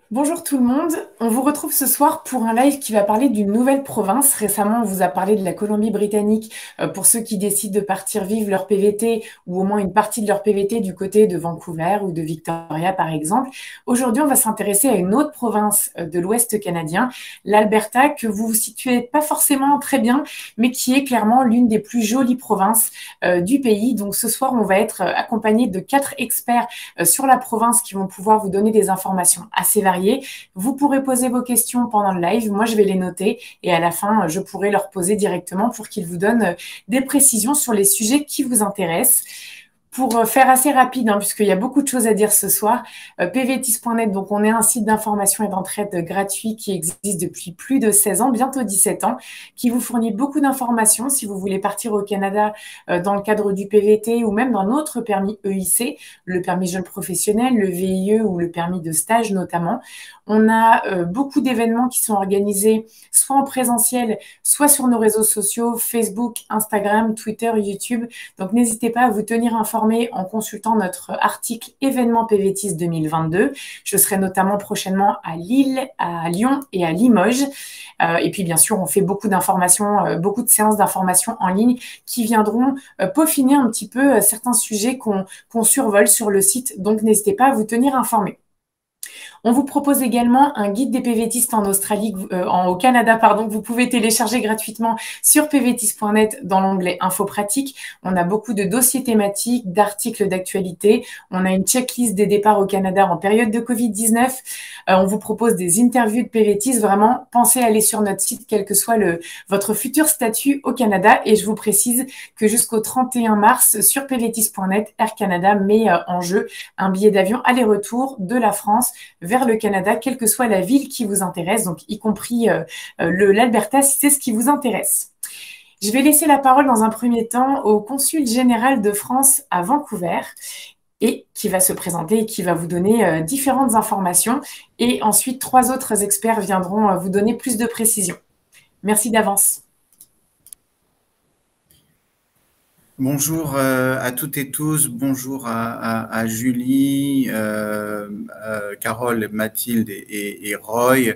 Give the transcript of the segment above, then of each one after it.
Bonjour tout le monde, on vous retrouve ce soir pour un live qui va parler d'une nouvelle province. Récemment, on vous a parlé de la Colombie-Britannique pour ceux qui décident de partir vivre leur PVT ou au moins une partie de leur PVT du côté de Vancouver ou de Victoria par exemple. Aujourd'hui, on va s'intéresser à une autre province de l'Ouest canadien, l'Alberta, que vous vous situez pas forcément très bien, mais qui est clairement l'une des plus jolies provinces du pays. Donc ce soir, on va être accompagné de 4 experts sur la province qui vont pouvoir vous donner des informations assez variées. Vous pourrez poser vos questions pendant le live. Moi, je vais les noter et à la fin, je pourrai leur poser directement pour qu'ils vous donnent des précisions sur les sujets qui vous intéressent. Pour faire assez rapide, puisqu'il y a beaucoup de choses à dire ce soir, pvtis.net, donc on est un site d'information et d'entraide gratuit qui existe depuis plus de 16 ans, bientôt 17 ans, qui vous fournit beaucoup d'informations si vous voulez partir au Canada dans le cadre du PVT ou même d'un autre permis EIC, le permis jeune professionnel, le VIE ou le permis de stage notamment. On a beaucoup d'événements qui sont organisés soit en présentiel, soit sur nos réseaux sociaux, Facebook, Instagram, Twitter, YouTube. Donc n'hésitez pas à vous tenir informé en consultant notre article événement PVTIS 2022. Je serai notamment prochainement à Lille, à Lyon et à Limoges. Et puis bien sûr, on fait beaucoup d'informations, beaucoup de séances d'informations en ligne qui viendront peaufiner un petit peu certains sujets qu'on survole sur le site. Donc n'hésitez pas à vous tenir informé. On vous propose également un guide des PVTistes en Australie, au Canada, pardon, que vous pouvez télécharger gratuitement sur pvtis.net dans l'onglet Info pratique. On a beaucoup de dossiers thématiques, d'articles d'actualité. On a une checklist des départs au Canada en période de Covid-19. On vous propose des interviews de PVTistes. Vraiment, pensez à aller sur notre site, quel que soit votre futur statut au Canada. Et je vous précise que jusqu'au 31 mars, sur pvtis.net, Air Canada met en jeu un billet d'avion aller-retour de la France vers le Canada, quelle que soit la ville qui vous intéresse, donc y compris l'Alberta si c'est ce qui vous intéresse. Je vais laisser la parole dans un premier temps au consul général de France à Vancouver et qui va se présenter et qui va vous donner différentes informations. Et ensuite, 3 autres experts viendront vous donner plus de précisions. Merci d'avance. Bonjour à toutes et tous, bonjour à Julie, Carole, Mathilde et Roy.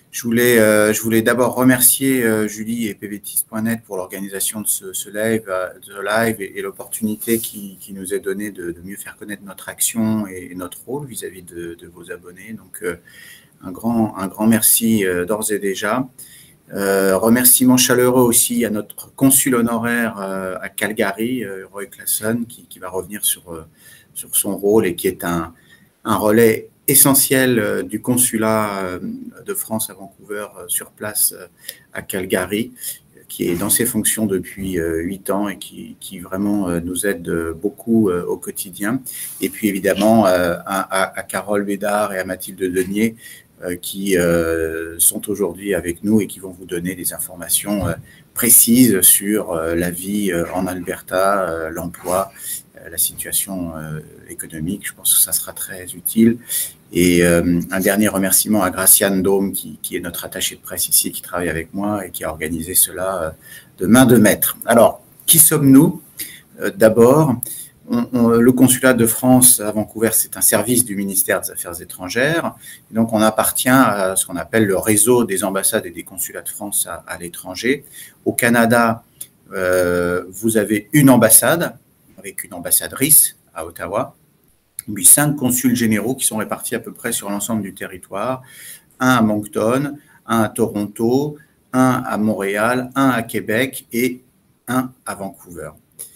Je voulais d'abord remercier Julie et pvtis.net pour l'organisation de ce live et l'opportunité qui nous est donnée de mieux faire connaître notre action et notre rôle vis-à-vis de vos abonnés. Donc un grand merci d'ores et déjà. Remerciements chaleureux aussi à notre consul honoraire à Calgary, Roy Clason, qui va revenir sur son rôle et qui est un relais essentiel du consulat de France à Vancouver sur place à Calgary, qui est dans ses fonctions depuis 8 ans et qui vraiment nous aide beaucoup au quotidien. Et puis évidemment à Carole Bédard et à Mathilde Denier, qui sont aujourd'hui avec nous et qui vont vous donner des informations précises sur la vie en Alberta, l'emploi, la situation économique. Je pense que ça sera très utile. Et un dernier remerciement à Graciane Dôme, qui est notre attachée de presse ici, qui travaille avec moi et qui a organisé cela de main de maître. Alors, qui sommes-nous? D'abord, le consulat de France à Vancouver, c'est un service du ministère des Affaires étrangères. Donc, on appartient à ce qu'on appelle le réseau des ambassades et des consulats de France à l'étranger. Au Canada, vous avez une ambassade avec une ambassadrice à Ottawa, puis 5 consuls généraux qui sont répartis à peu près sur l'ensemble du territoire. Un à Moncton, un à Toronto, un à Montréal, un à Québec et un à Vancouver.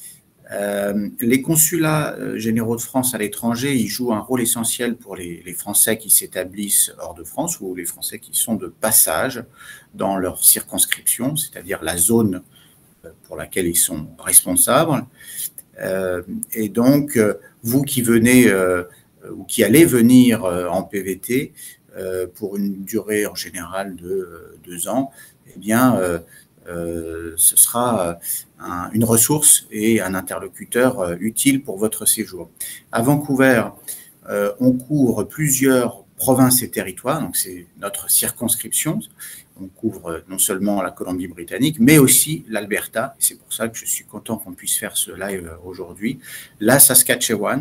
Les consulats généraux de France à l'étranger, ils jouent un rôle essentiel pour les Français qui s'établissent hors de France ou les Français qui sont de passage dans leur circonscription, c'est-à-dire la zone pour laquelle ils sont responsables. Et donc, vous qui venez ou qui allez venir en PVT pour une durée en général de 2 ans, eh bien, ce sera une ressource et un interlocuteur utile pour votre séjour. À Vancouver, on couvre plusieurs provinces et territoires, donc c'est notre circonscription. On couvre non seulement la Colombie-Britannique, mais aussi l'Alberta. C'est pour ça que je suis content qu'on puisse faire ce live aujourd'hui. La Saskatchewan, donc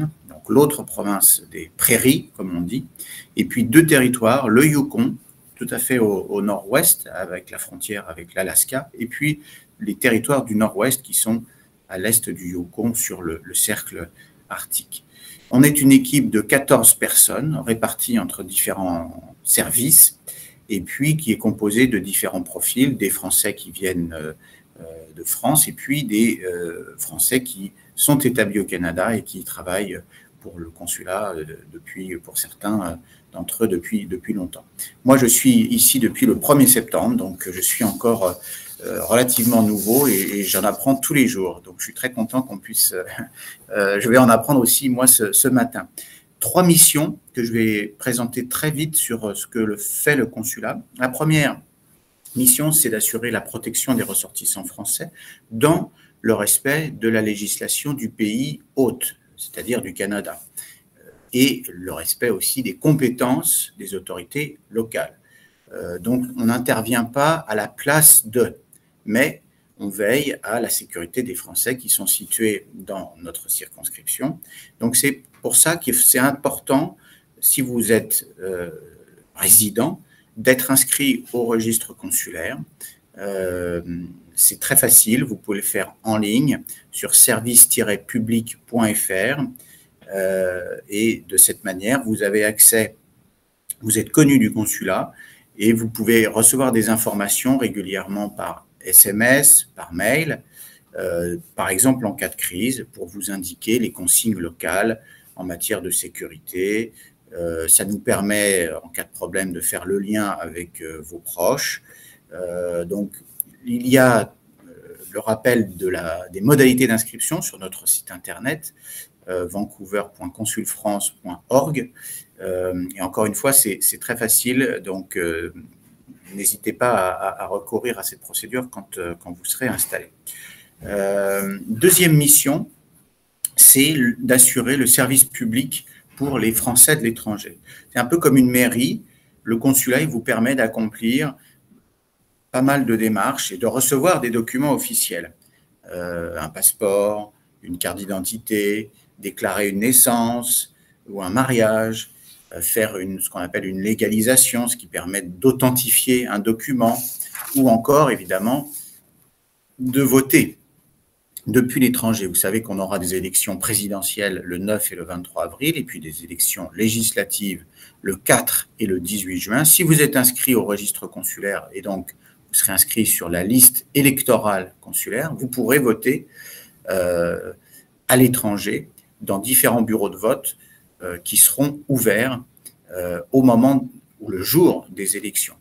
l'autre province des prairies, comme on dit, et puis 2 territoires, le Yukon, tout à fait au nord-ouest, avec la frontière avec l'Alaska, et puis les territoires du nord-ouest qui sont à l'est du Yukon sur le cercle arctique. On est une équipe de 14 personnes réparties entre différents services et puis qui est composée de différents profils, des Français qui viennent de France et puis des Français qui sont établis au Canada et qui travaillent pour le consulat depuis, pour certains d'entre eux, depuis longtemps. Moi, je suis ici depuis le 1er septembre, donc je suis encore relativement nouveau et j'en apprends tous les jours. Donc, je suis très content qu'on puisse... je vais en apprendre aussi, moi, ce matin. 3 missions que je vais présenter très vite sur ce que fait le consulat. La première mission, c'est d'assurer la protection des ressortissants français dans le respect de la législation du pays hôte, c'est-à-dire du Canada, et le respect aussi des compétences des autorités locales. Donc, on n'intervient pas à la place de, mais on veille à la sécurité des Français qui sont situés dans notre circonscription. Donc, c'est pour ça que c'est important, si vous êtes résident, d'être inscrit au registre consulaire. C'est très facile, vous pouvez le faire en ligne sur service-public.fr et de cette manière, vous avez accès, vous êtes connu du consulat et vous pouvez recevoir des informations régulièrement par SMS, par mail, par exemple en cas de crise, pour vous indiquer les consignes locales en matière de sécurité. Ça nous permet, en cas de problème, de faire le lien avec vos proches. Donc, il y a le rappel des modalités d'inscription sur notre site internet, vancouver.consulfrance.org. Et encore une fois, c'est très facile, donc n'hésitez pas à recourir à cette procédure quand vous serez installé. Deuxième mission, c'est d'assurer le service public pour les Français de l'étranger. C'est un peu comme une mairie. Le consulat, il vous permet d'accomplir pas mal de démarches et de recevoir des documents officiels. Un passeport, une carte d'identité, déclarer une naissance ou un mariage, faire ce qu'on appelle une légalisation, ce qui permet d'authentifier un document, ou encore, évidemment, de voter depuis l'étranger. Vous savez qu'on aura des élections présidentielles le 9 et le 23 avril, et puis des élections législatives le 4 et le 18 juin. Si vous êtes inscrit au registre consulaire, et donc vous serez inscrit sur la liste électorale consulaire, vous pourrez voter à l'étranger dans différents bureaux de vote qui seront ouverts au moment ou le jour des élections.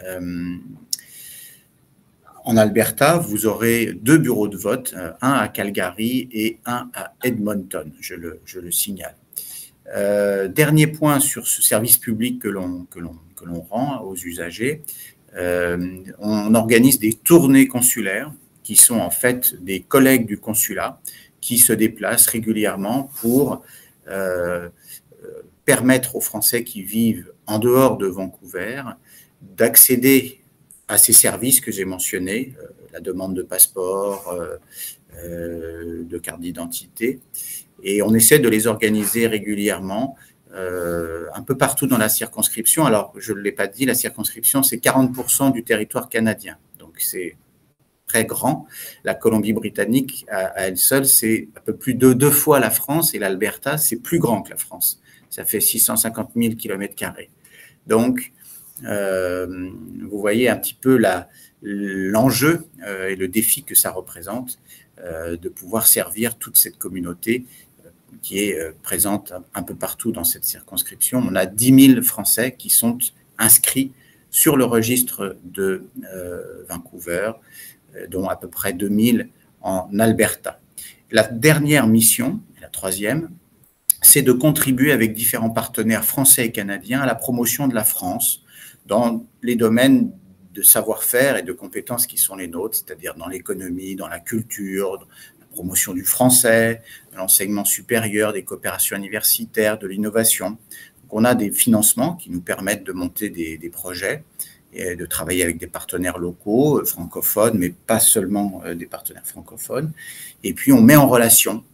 En Alberta, vous aurez 2 bureaux de vote, un à Calgary et un à Edmonton, je le signale. Dernier point sur ce service public que l'on rend aux usagers, on organise des tournées consulaires qui sont en fait des collègues du consulat qui se déplacent régulièrement pour permettre aux Français qui vivent en dehors de Vancouver d'accéder à ces services que j'ai mentionnés, la demande de passeport, de carte d'identité. Et on essaie de les organiser régulièrement un peu partout dans la circonscription. Alors, je ne l'ai pas dit, la circonscription, c'est 40% du territoire canadien. Donc, c'est très grand. La Colombie-Britannique, à elle seule, c'est un peu plus de 2 fois la France, et l'Alberta, c'est plus grand que la France. Ça fait 650 000 km². Donc, vous voyez un petit peu l'enjeu et le défi que ça représente de pouvoir servir toute cette communauté qui est présente un peu partout dans cette circonscription. On a 10 000 Français qui sont inscrits sur le registre de Vancouver, dont à peu près 2 000 en Alberta. La dernière mission, la troisième, c'est de contribuer avec différents partenaires français et canadiens à la promotion de la France dans les domaines de savoir-faire et de compétences qui sont les nôtres, c'est-à-dire dans l'économie, dans la culture, la promotion du français, de l'enseignement supérieur, des coopérations universitaires, de l'innovation. Donc, on a des financements qui nous permettent de monter des projets et de travailler avec des partenaires locaux, francophones, mais pas seulement des partenaires francophones. Et puis, on met en relation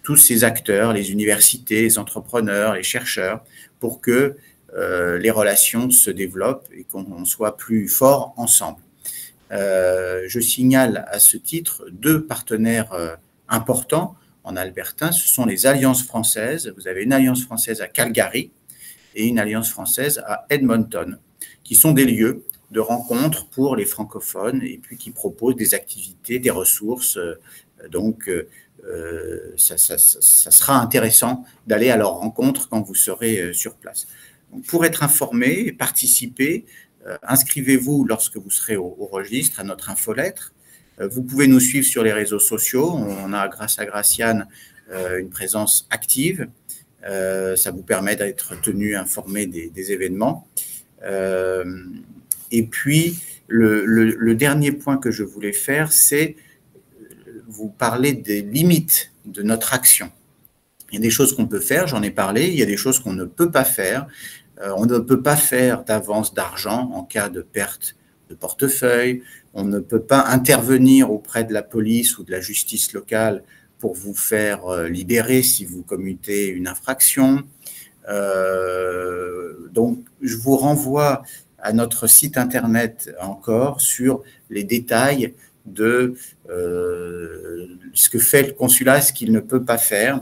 tous ces acteurs, les universités, les entrepreneurs, les chercheurs, pour que les relations se développent et qu'on soit plus forts ensemble. Je signale à ce titre deux partenaires importants en Alberta. Ce sont les alliances françaises. Vous avez une alliance française à Calgary et une alliance française à Edmonton, qui sont des lieux de rencontre pour les francophones et puis qui proposent des activités, des ressources. Donc, ça sera intéressant d'aller à leur rencontre quand vous serez sur place. Donc, pour être informé et participer, inscrivez-vous lorsque vous serez au registre, à notre infolettre. Vous pouvez nous suivre sur les réseaux sociaux. On a, grâce à Graciane, une présence active. Ça vous permet d'être tenu informé des événements. Et puis, le dernier point que je voulais faire, c'est vous parler des limites de notre action. Il y a des choses qu'on peut faire, j'en ai parlé, il y a des choses qu'on ne peut pas faire. On ne peut pas faire d'avance d'argent en cas de perte de portefeuille. On ne peut pas intervenir auprès de la police ou de la justice locale pour vous faire libérer si vous commettez une infraction. Donc, je vous renvoie à notre site internet encore sur les détails de ce que fait le consulat, ce qu'il ne peut pas faire.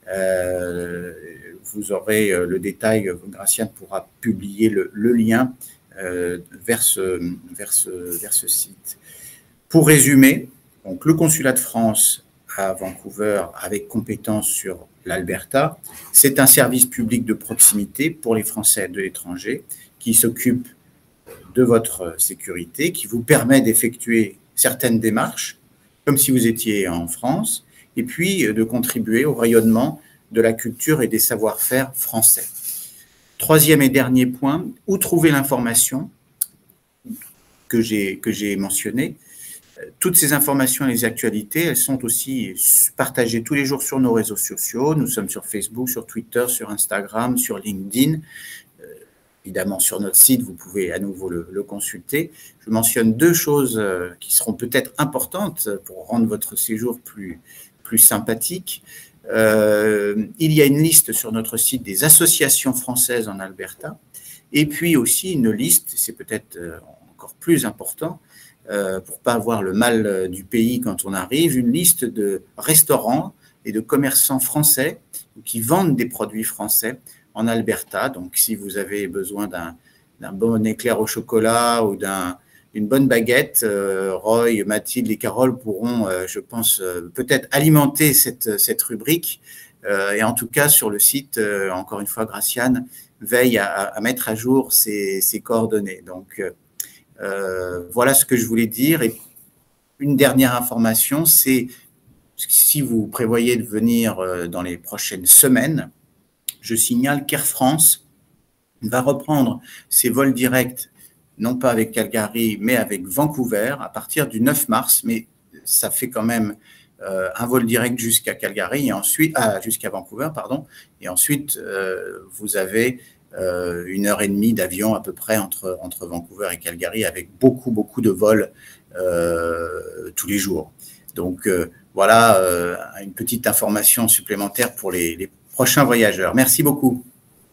Vous aurez le détail, Graciane pourra publier le lien vers ce site. Pour résumer, donc le consulat de France à Vancouver avec compétence sur l'Alberta, c'est un service public de proximité pour les Français de l'étranger qui s'occupe de votre sécurité, qui vous permet d'effectuer certaines démarches, comme si vous étiez en France, et puis de contribuer au rayonnement de la culture et des savoir-faire français. Troisième et dernier point, où trouver l'information que j'ai mentionnée. Toutes ces informations et les actualités, elles sont aussi partagées tous les jours sur nos réseaux sociaux. Nous sommes sur Facebook, sur Twitter, sur Instagram, sur LinkedIn. Évidemment, sur notre site, vous pouvez à nouveau le consulter. Je mentionne deux choses qui seront peut-être importantes pour rendre votre séjour plus sympathique. Il y a une liste sur notre site des associations françaises en Alberta, et puis aussi une liste, c'est peut-être encore plus important, pour ne pas avoir le mal du pays quand on arrive, une liste de restaurants et de commerçants français qui vendent des produits français en Alberta. Donc, si vous avez besoin d'un bon éclair au chocolat ou d'une bonne baguette, Roy, Mathilde et Carole pourront, je pense, peut-être alimenter cette rubrique. Et en tout cas, sur le site, encore une fois, Graciane veille à mettre à jour ces coordonnées. Donc, voilà ce que je voulais dire. Et une dernière information, c'est si vous prévoyez de venir dans les prochaines semaines, je signale qu'Air France va reprendre ses vols directs, non pas avec Calgary, mais avec Vancouver à partir du 9 mars. Mais ça fait quand même un vol direct jusqu'à Calgary et ensuite jusqu'à Vancouver, pardon. Et ensuite, vous avez 1h30 d'avion à peu près entre Vancouver et Calgary avec beaucoup de vols tous les jours. Donc voilà une petite information supplémentaire pour les prochains voyageurs. Merci beaucoup.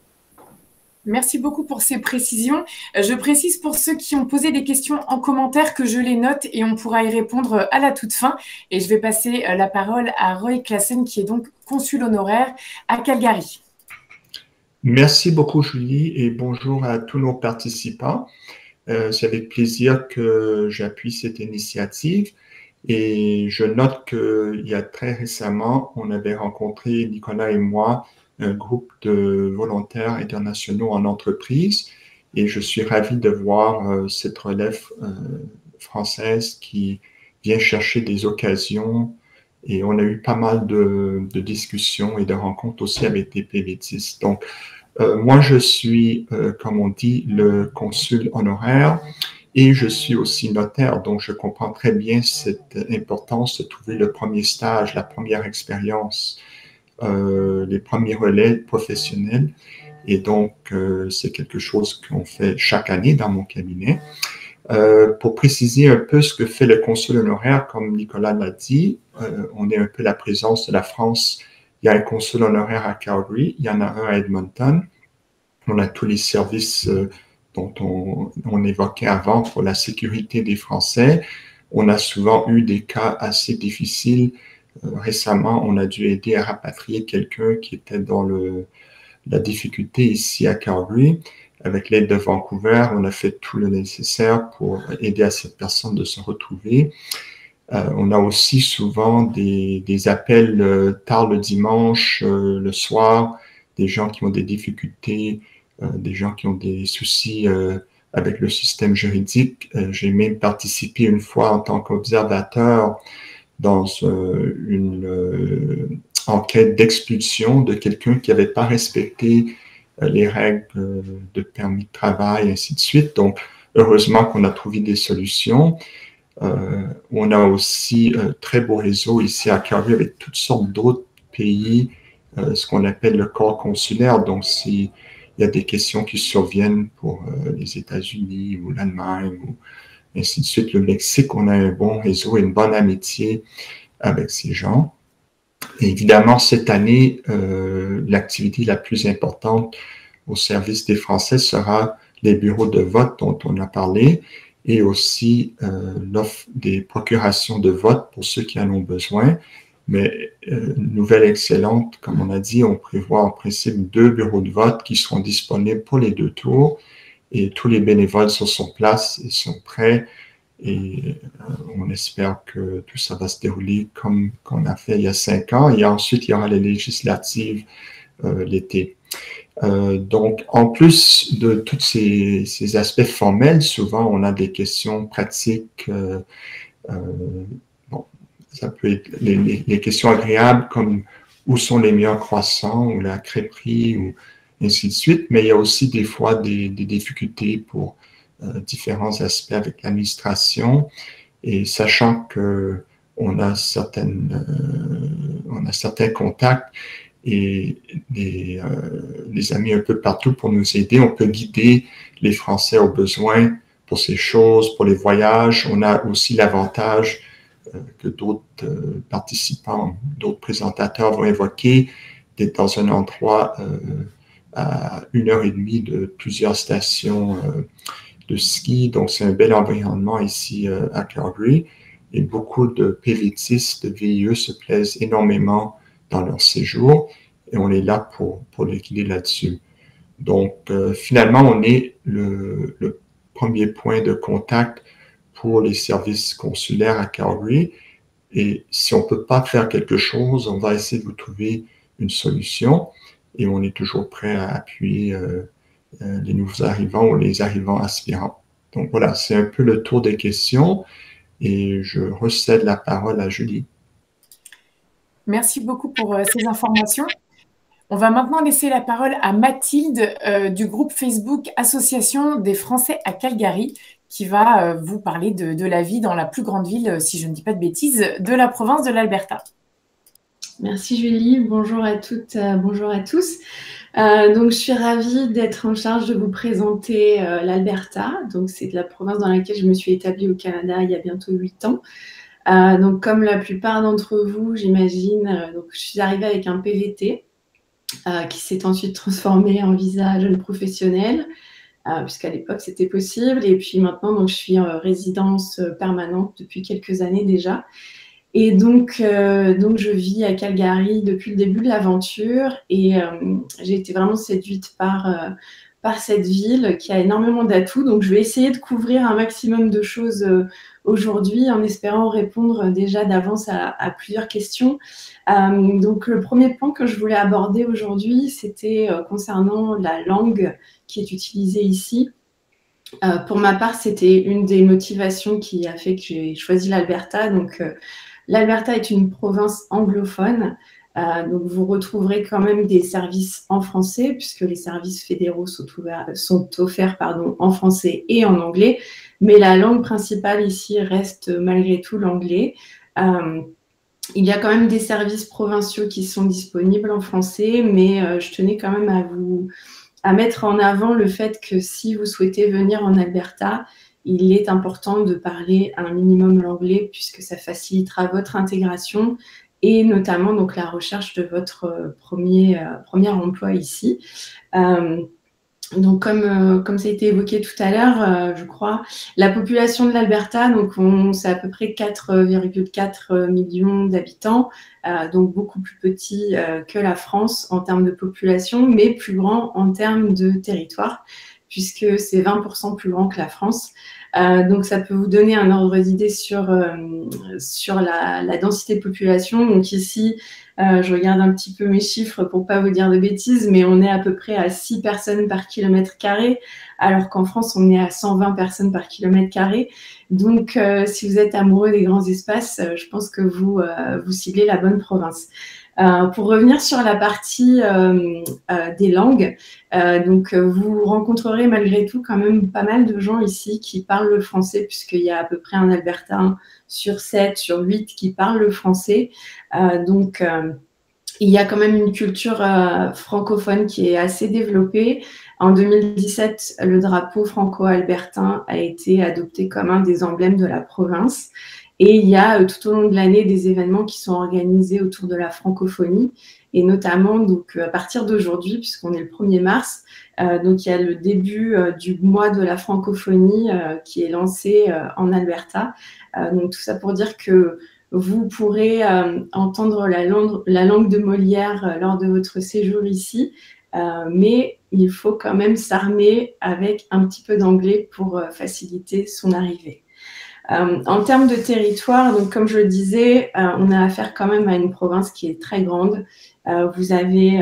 Merci beaucoup pour ces précisions. Je précise pour ceux qui ont posé des questions en commentaire que je les note et on pourra y répondre à la toute fin. Et je vais passer la parole à Roy Claassen, qui est donc consul honoraire à Calgary. Merci beaucoup, Julie, et bonjour à tous nos participants. C'est avec plaisir que j'appuie cette initiative. Et je note qu'il y a très récemment, on avait rencontré, Nicolas et moi, un groupe de volontaires internationaux en entreprise. Et je suis ravi de voir cette relève française qui vient chercher des occasions. Et on a eu pas mal de discussions et de rencontres aussi avec des PVTistes. Donc, moi, je suis, comme on dit, le consul honoraire. Et je suis aussi notaire, donc je comprends très bien cette importance de trouver le premier stage, la première expérience, les premiers relais professionnels. Et donc, c'est quelque chose qu'on fait chaque année dans mon cabinet. Pour préciser un peu ce que fait le consul honoraire, comme Nicolas l'a dit, on est un peu la présence de la France Il y a un consul honoraire à Calgary, il y en a un à Edmonton. On a tous les services dont on évoquait avant pour la sécurité des Français. On a souvent eu des cas assez difficiles. Récemment, on a dû aider à rapatrier quelqu'un qui était dans la difficulté ici à Calgary. Avec l'aide de Vancouver, on a fait tout le nécessaire pour aider à cette personne de se retrouver. On a aussi souvent des appels tard le dimanche, le soir, des gens qui ont des difficultés, des gens qui ont des soucis avec le système juridique. J'ai même participé une fois en tant qu'observateur dans une enquête d'expulsion de quelqu'un qui n'avait pas respecté les règles de permis de travail, et ainsi de suite. Donc, heureusement qu'on a trouvé des solutions. On a aussi un très beau réseau ici à Calgary avec toutes sortes d'autres pays, ce qu'on appelle le corps consulaire. Donc, s'il y a des questions qui surviennent pour les États-Unis ou l'Allemagne ou ainsi de suite, le Mexique, on a un bon réseau et une bonne amitié avec ces gens. Et évidemment, cette année, l'activité la plus importante au service des Français sera les bureaux de vote dont on a parlé et aussi l'offre des procurations de vote pour ceux qui en ont besoin. Mais nouvelle excellente, comme on a dit, on prévoit en principe 2 bureaux de vote qui seront disponibles pour les 2 tours et tous les bénévoles sont sur place et sont prêts. Et on espère que tout ça va se dérouler comme on a fait il y a 5 ans. Et ensuite, il y aura les législatives l'été. Donc, en plus de tous ces aspects formels, souvent, on a des questions pratiques. Bon, ça peut être les questions agréables comme où sont les meilleurs croissants ou la crêperie ou ainsi de suite. Mais il y a aussi des fois des difficultés pour différents aspects avec l'administration et sachant que on a certains contacts et des amis un peu partout pour nous aider. On peut guider les Français aux besoins pour ces choses, pour les voyages. On a aussi l'avantage que d'autres participants, d'autres présentateurs vont évoquer d'être dans un endroit à 1h30 de plusieurs stations de ski. Donc, c'est un bel environnement ici à Calgary. Et beaucoup de PVTistes, de VIE se plaisent énormément dans leur séjour et on est là pour les guider là-dessus. Donc, finalement, on est le premier point de contact pour les services consulaires à Calgary. Et si on ne peut pas faire quelque chose, on va essayer de vous trouver une solution et on est toujours prêt à appuyer les nouveaux arrivants ou les arrivants aspirants. Donc voilà, c'est un peu le tour des questions et je recède la parole à Julie. Merci beaucoup pour ces informations. On va maintenant laisser la parole à Mathilde du groupe Facebook Association des Français à Calgary qui va vous parler de la vie dans la plus grande ville, si je ne dis pas de bêtises, de la province de l'Alberta. Merci Julie, bonjour à toutes, bonjour à tous. Donc, je suis ravie d'être en charge de vous présenter l'Alberta. Donc, c'est la province dans laquelle je me suis établie au Canada il y a bientôt 8 ans. Donc, comme la plupart d'entre vous, j'imagine, donc je suis arrivée avec un PVT qui s'est ensuite transformé en visa jeune professionnel, puisqu'à l'époque, c'était possible. Et puis maintenant, donc, je suis en résidence permanente depuis quelques années déjà. Et donc, je vis à Calgary depuis le début de l'aventure et j'ai été vraiment séduite par cette ville qui a énormément d'atouts. Donc, je vais essayer de couvrir un maximum de choses aujourd'hui en espérant répondre déjà d'avance à plusieurs questions. Donc, le premier point que je voulais aborder aujourd'hui, c'était concernant la langue qui est utilisée ici. Pour ma part, c'était une des motivations qui a fait que j'ai choisi l'Alberta. Donc, l'Alberta est une province anglophone, donc vous retrouverez quand même des services en français puisque les services fédéraux sont offerts en français et en anglais, mais la langue principale ici reste malgré tout l'anglais. Il y a quand même des services provinciaux qui sont disponibles en français, mais je tenais quand même à mettre en avant le fait que si vous souhaitez venir en Alberta, il est important de parler un minimum l'anglais puisque ça facilitera votre intégration et notamment donc la recherche de votre premier emploi ici. Donc, comme ça a été évoqué tout à l'heure, je crois, la population de l'Alberta, donc c'est à peu près 4,4 millions d'habitants, donc beaucoup plus petit que la France en termes de population, mais plus grand en termes de territoire, puisque c'est 20% plus grand que la France. Donc, ça peut vous donner un ordre d'idée sur la densité de population. Donc ici, je regarde un petit peu mes chiffres pour pas vous dire de bêtises, mais on est à peu près à 6 personnes par kilomètre carré, alors qu'en France, on est à 120 personnes par kilomètre carré. Donc, si vous êtes amoureux des grands espaces, je pense que vous ciblez la bonne province. Pour revenir sur la partie des langues, donc vous rencontrerez malgré tout quand même pas mal de gens ici qui parlent le français, puisqu'il y a à peu près un Albertain sur 7, sur 8 qui parlent le français. Donc, il y a quand même une culture francophone qui est assez développée. En 2017, le drapeau franco-albertain a été adopté comme un des emblèmes de la province. Et il y a tout au long de l'année des événements qui sont organisés autour de la francophonie, et notamment donc, à partir d'aujourd'hui, puisqu'on est le 1er mars, donc il y a le début du mois de la francophonie qui est lancé en Alberta. Donc tout ça pour dire que vous pourrez entendre la langue de Molière lors de votre séjour ici, mais il faut quand même s'armer avec un petit peu d'anglais pour faciliter son arrivée. En termes de territoire, donc comme je le disais, on a affaire quand même à une province qui est très grande. Vous avez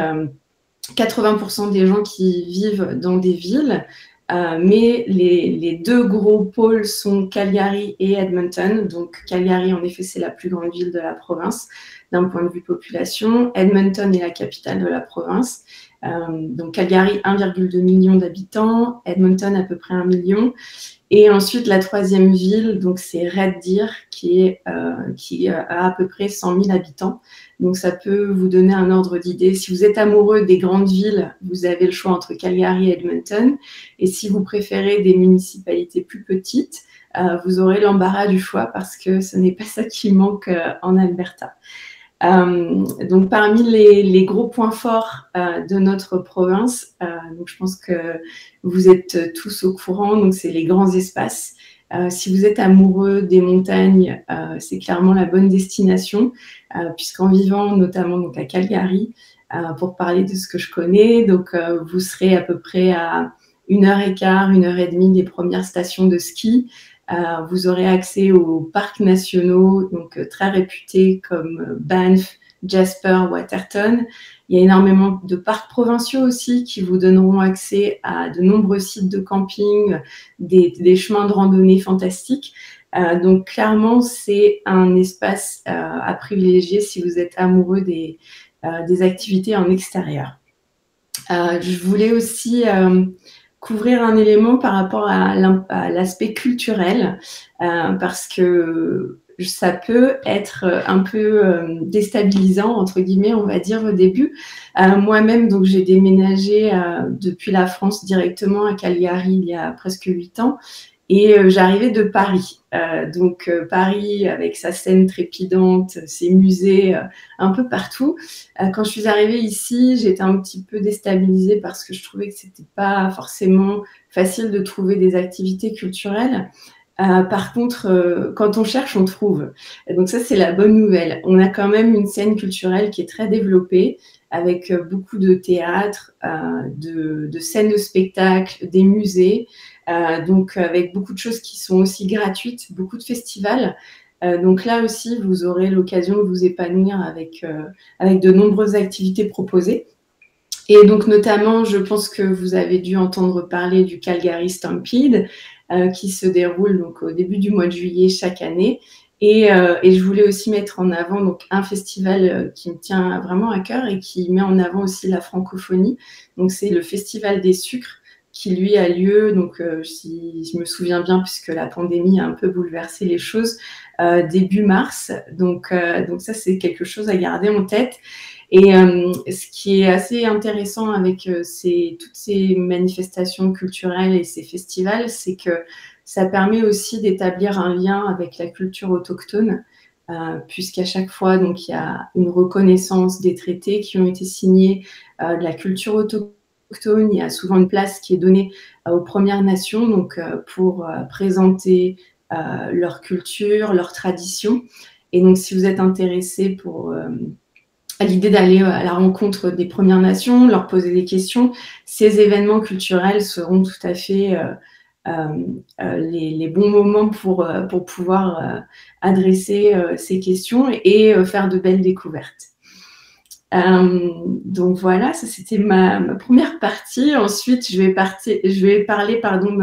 80% des gens qui vivent dans des villes, mais les deux gros pôles sont Calgary et Edmonton. Donc Calgary, en effet, c'est la plus grande ville de la province d'un point de vue population. Edmonton est la capitale de la province. Donc Calgary, 1,2 million d'habitants, Edmonton à peu près 1 million. Et ensuite, la troisième ville, donc c'est Red Deer, qui a à peu près 100 000 habitants. Donc, ça peut vous donner un ordre d'idée. Si vous êtes amoureux des grandes villes, vous avez le choix entre Calgary et Edmonton. Et si vous préférez des municipalités plus petites, vous aurez l'embarras du choix parce que ce n'est pas ça qui manque en Alberta. Donc, parmi les gros points forts de notre province, donc je pense que vous êtes tous au courant, donc c'est les grands espaces. Si vous êtes amoureux des montagnes, c'est clairement la bonne destination, puisqu'en vivant notamment donc, à Calgary, pour parler de ce que je connais, donc vous serez à peu près à 1h15, 1h30 des premières stations de ski. Vous aurez accès aux parcs nationaux, donc très réputés comme Banff, Jasper, Waterton. Il y a énormément de parcs provinciaux aussi qui vous donneront accès à de nombreux sites de camping, des chemins de randonnée fantastiques. Donc clairement, c'est un espace à privilégier si vous êtes amoureux des activités en extérieur. Je voulais aussi couvrir un élément par rapport à l'aspect culturel, parce que ça peut être un peu déstabilisant, entre guillemets, on va dire, au début. Moi-même, donc, j'ai déménagé depuis la France directement à Calgary il y a presque 8 ans. Et j'arrivais de Paris. Donc Paris avec sa Seine trépidante, ses musées un peu partout. Quand je suis arrivée ici, j'étais un petit peu déstabilisée parce que je trouvais que c'était pas forcément facile de trouver des activités culturelles. Par contre, quand on cherche, on trouve. Et donc ça, c'est la bonne nouvelle. On a quand même une scène culturelle qui est très développée, avec beaucoup de théâtre, de scènes de spectacle, des musées, donc avec beaucoup de choses qui sont aussi gratuites, beaucoup de festivals. Donc là aussi, vous aurez l'occasion de vous épanouir avec de nombreuses activités proposées. Et donc notamment, je pense que vous avez dû entendre parler du Calgary Stampede, qui se déroule donc au début du mois de juillet chaque année. Et je voulais aussi mettre en avant donc, un festival qui me tient vraiment à cœur et qui met en avant aussi la francophonie. Donc c'est le Festival des sucres qui lui a lieu, donc si je me souviens bien, puisque la pandémie a un peu bouleversé les choses, début mars. Donc ça, c'est quelque chose à garder en tête. Et ce qui est assez intéressant avec toutes ces manifestations culturelles et ces festivals, c'est que ça permet aussi d'établir un lien avec la culture autochtone. puisqu'à chaque fois, donc, il y a une reconnaissance des traités qui ont été signés, de la culture autochtone. Il y a souvent une place qui est donnée aux Premières Nations, donc, pour présenter leur culture, leur tradition. Et donc, si vous êtes intéressé à l'idée d'aller à la rencontre des Premières Nations, leur poser des questions, ces événements culturels seront tout à fait les bons moments pour pouvoir adresser ces questions et faire de belles découvertes. Donc voilà, ça c'était ma première partie. Ensuite, je vais parler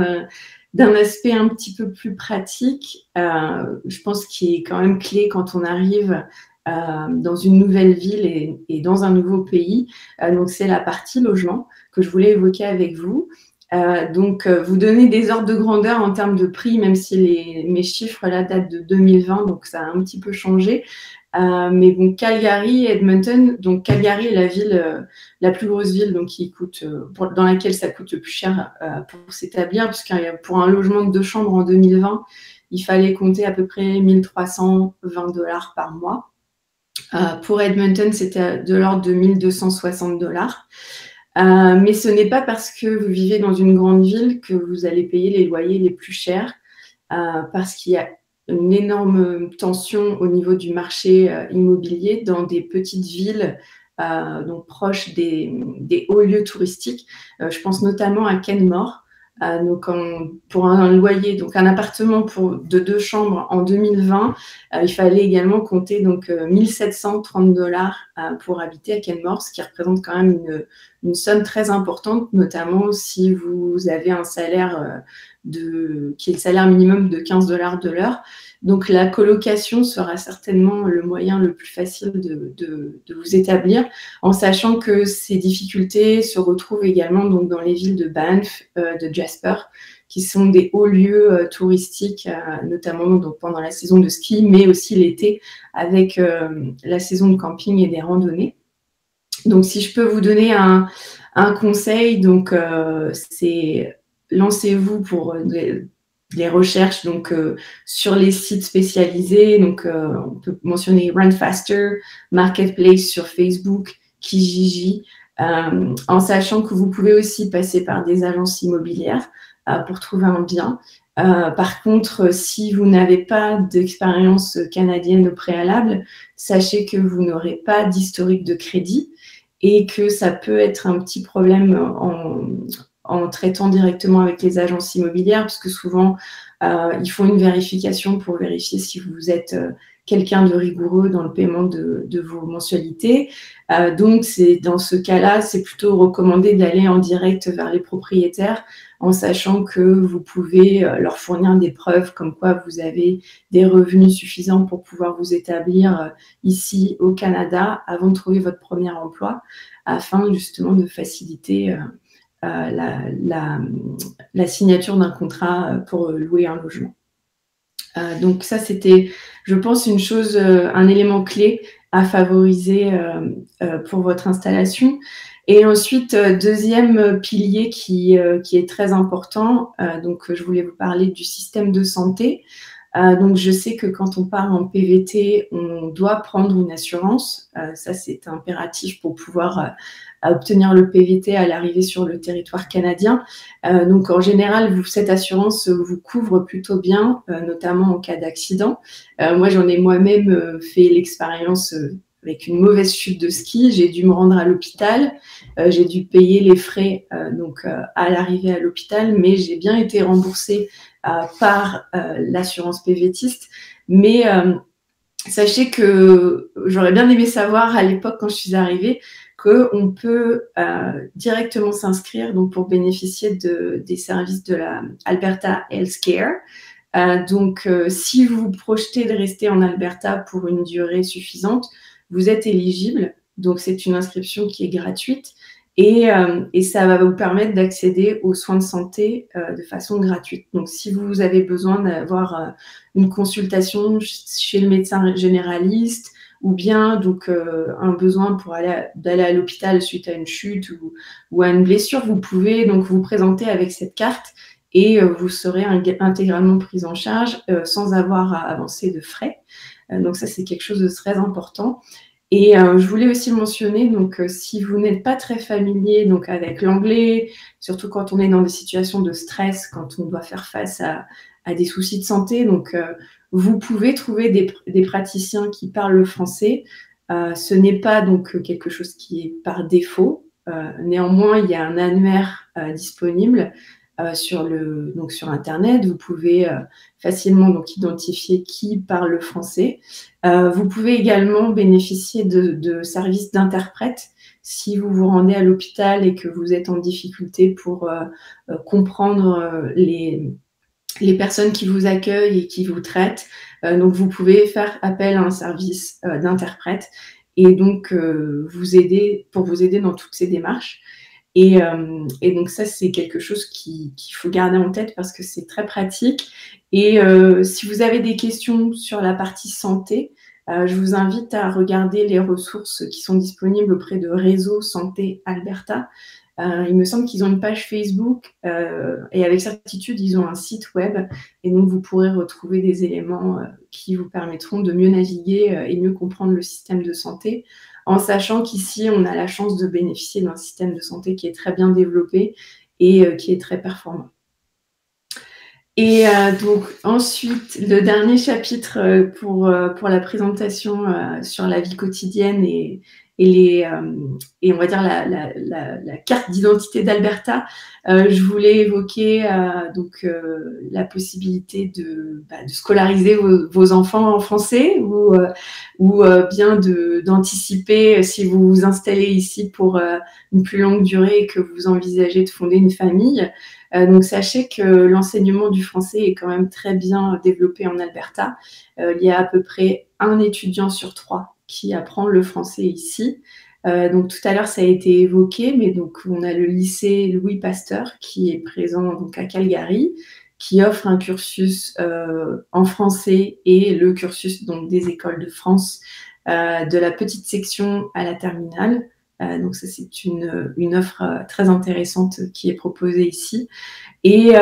d'un aspect un petit peu plus pratique, je pense qui est quand même clé quand on arrive dans une nouvelle ville et dans un nouveau pays. Donc c'est la partie logement que je voulais évoquer avec vous. Donc, vous donnez des ordres de grandeur en termes de prix, même si mes chiffres là datent de 2020, donc ça a un petit peu changé. Mais bon, Calgary, Edmonton, donc Calgary est la ville, la plus grosse ville, donc dans laquelle ça coûte le plus cher pour s'établir, puisque pour un logement de 2 chambres en 2020, il fallait compter à peu près 1320 $ par mois. Pour Edmonton, c'était de l'ordre de 1260 $. Mais ce n'est pas parce que vous vivez dans une grande ville que vous allez payer les loyers les plus chers, parce qu'il y a une énorme tension au niveau du marché immobilier dans des petites villes donc proches des hauts lieux touristiques. Je pense notamment à Kenmore. Donc pour un loyer, donc un appartement de 2 chambres en 2020, il fallait également compter donc 1730 $ pour habiter à Kenmore, ce qui représente quand même une somme très importante, notamment si vous avez un salaire qui est le salaire minimum de 15 $ de l'heure. Donc la colocation sera certainement le moyen le plus facile de vous établir, en sachant que ces difficultés se retrouvent également donc dans les villes de Banff, de Jasper, qui sont des hauts lieux touristiques, notamment donc pendant la saison de ski, mais aussi l'été avec la saison de camping et des randonnées. Donc si je peux vous donner un conseil, donc c'est lancez-vous pour des recherches donc sur les sites spécialisés. Donc on peut mentionner Rent Faster, Marketplace sur Facebook, Kijiji, en sachant que vous pouvez aussi passer par des agences immobilières pour trouver un bien. Par contre, si vous n'avez pas d'expérience canadienne au préalable, sachez que vous n'aurez pas d'historique de crédit et que ça peut être un petit problème en traitant directement avec les agences immobilières, parce que souvent, ils font une vérification pour vérifier si vous êtes quelqu'un de rigoureux dans le paiement de vos mensualités. Donc, dans ce cas-là, c'est plutôt recommandé d'aller en direct vers les propriétaires, en sachant que vous pouvez leur fournir des preuves comme quoi vous avez des revenus suffisants pour pouvoir vous établir ici au Canada avant de trouver votre premier emploi, afin justement de faciliter la signature d'un contrat pour louer un logement. Donc ça, c'était, je pense, un élément clé à favoriser pour votre installation. Et ensuite, deuxième pilier qui est très important, donc je voulais vous parler du système de santé. Donc je sais que quand on part en PVT, on doit prendre une assurance. Ça, c'est impératif pour pouvoir obtenir le PVT à l'arrivée sur le territoire canadien. Donc en général, cette assurance vous couvre plutôt bien, notamment en cas d'accident. Moi, j'en ai moi-même fait l'expérience avec une mauvaise chute de ski. J'ai dû me rendre à l'hôpital. J'ai dû payer les frais à l'arrivée à l'hôpital, mais j'ai bien été remboursée par l'assurance PVTiste. Mais sachez que j'aurais bien aimé savoir à l'époque, quand je suis arrivée, qu'on peut directement s'inscrire donc pour bénéficier des services de la Alberta Healthcare. Donc, si vous vous projetez de rester en Alberta pour une durée suffisante, vous êtes éligible. Donc, c'est une inscription qui est gratuite et ça va vous permettre d'accéder aux soins de santé de façon gratuite. Donc, si vous avez besoin d'avoir une consultation chez le médecin généraliste, ou bien donc un besoin pour d'aller à l'hôpital suite à une chute ou à une blessure, vous pouvez donc vous présenter avec cette carte et vous serez intégralement pris en charge sans avoir à avancer de frais. Donc ça, c'est quelque chose de très important. Et je voulais aussi mentionner, donc si vous n'êtes pas très familier donc, avec l'anglais, surtout quand on est dans des situations de stress, quand on doit faire face à des soucis de santé, donc vous pouvez trouver des praticiens qui parlent le français. Ce n'est pas donc quelque chose qui est par défaut. Néanmoins, il y a un annuaire disponible sur Internet. Vous pouvez facilement donc, identifier qui parle le français. Vous pouvez également bénéficier de services d'interprètes si vous vous rendez à l'hôpital et que vous êtes en difficulté pour comprendre les personnes qui vous accueillent et qui vous traitent. Donc, vous pouvez faire appel à un service d'interprète et donc vous aider dans toutes ces démarches. Et donc, ça, c'est quelque chose qu'il faut garder en tête parce que c'est très pratique. Et si vous avez des questions sur la partie santé, je vous invite à regarder les ressources qui sont disponibles auprès de Réseau Santé Alberta. Il me semble qu'ils ont une page Facebook et avec certitude, ils ont un site web. Et donc, vous pourrez retrouver des éléments qui vous permettront de mieux naviguer et mieux comprendre le système de santé, en sachant qu'ici, on a la chance de bénéficier d'un système de santé qui est très bien développé et qui est très performant. Et donc, ensuite, le dernier chapitre pour la présentation sur la vie quotidienne et on va dire la carte d'identité d'Alberta, je voulais évoquer la possibilité de scolariser vos enfants en français ou bien d'anticiper si vous vous installez ici pour une plus longue durée et que vous envisagez de fonder une famille. Donc, sachez que l'enseignement du français est quand même très bien développé en Alberta. Il y a à peu près 1 étudiant sur 3 qui apprend le français ici. Donc, tout à l'heure, ça a été évoqué, mais donc, on a le lycée Louis Pasteur qui est présent donc, à Calgary, qui offre un cursus en français et le cursus donc, des écoles de France, de la petite section à la terminale. Donc ça, c'est une offre très intéressante qui est proposée ici. Et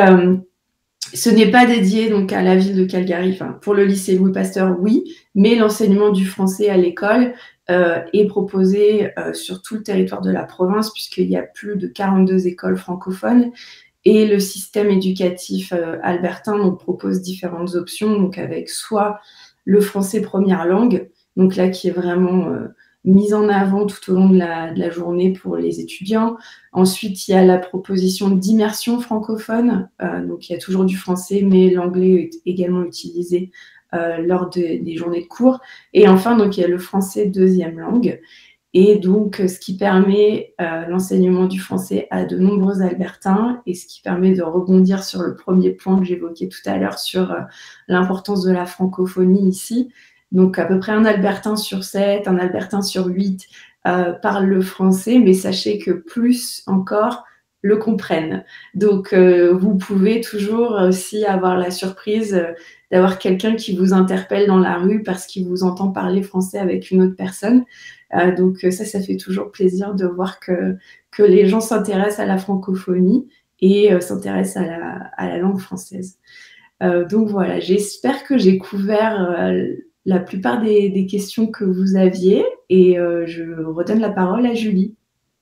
ce n'est pas dédié donc, à la ville de Calgary. Enfin, pour le lycée Louis Pasteur, oui, mais l'enseignement du français à l'école est proposé sur tout le territoire de la province, puisqu'il y a plus de 42 écoles francophones. Et le système éducatif albertain donc, propose différentes options, donc avec soit le français première langue, donc là qui est vraiment mise en avant tout au long de la journée pour les étudiants. Ensuite, il y a la proposition d'immersion francophone. Donc, il y a toujours du français, mais l'anglais est également utilisé lors des journées de cours. Et enfin, donc, il y a le français deuxième langue. Et donc, ce qui permet l'enseignement du français à de nombreux Albertains et ce qui permet de rebondir sur le premier point que j'évoquais tout à l'heure sur l'importance de la francophonie ici. Donc, à peu près 1 Albertain sur 7, 1 Albertain sur 8 parle le français, mais sachez que plus encore le comprennent. Donc, vous pouvez toujours aussi avoir la surprise d'avoir quelqu'un qui vous interpelle dans la rue parce qu'il vous entend parler français avec une autre personne. Donc, ça fait toujours plaisir de voir que les gens s'intéressent à la francophonie et s'intéressent à la langue française. Donc, voilà, j'espère que j'ai couvert la plupart des questions que vous aviez et je redonne la parole à Julie.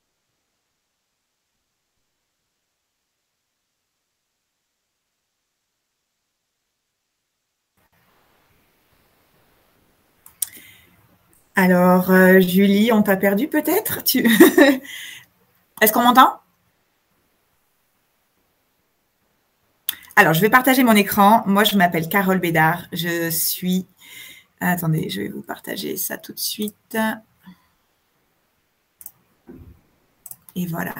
Alors, Julie, on t'a perdu peut-être Est-ce qu'on m'entend? Alors, je vais partager mon écran. Moi, je m'appelle Carole Bédard. Je suis... Attendez, je vais vous partager ça tout de suite. Et voilà.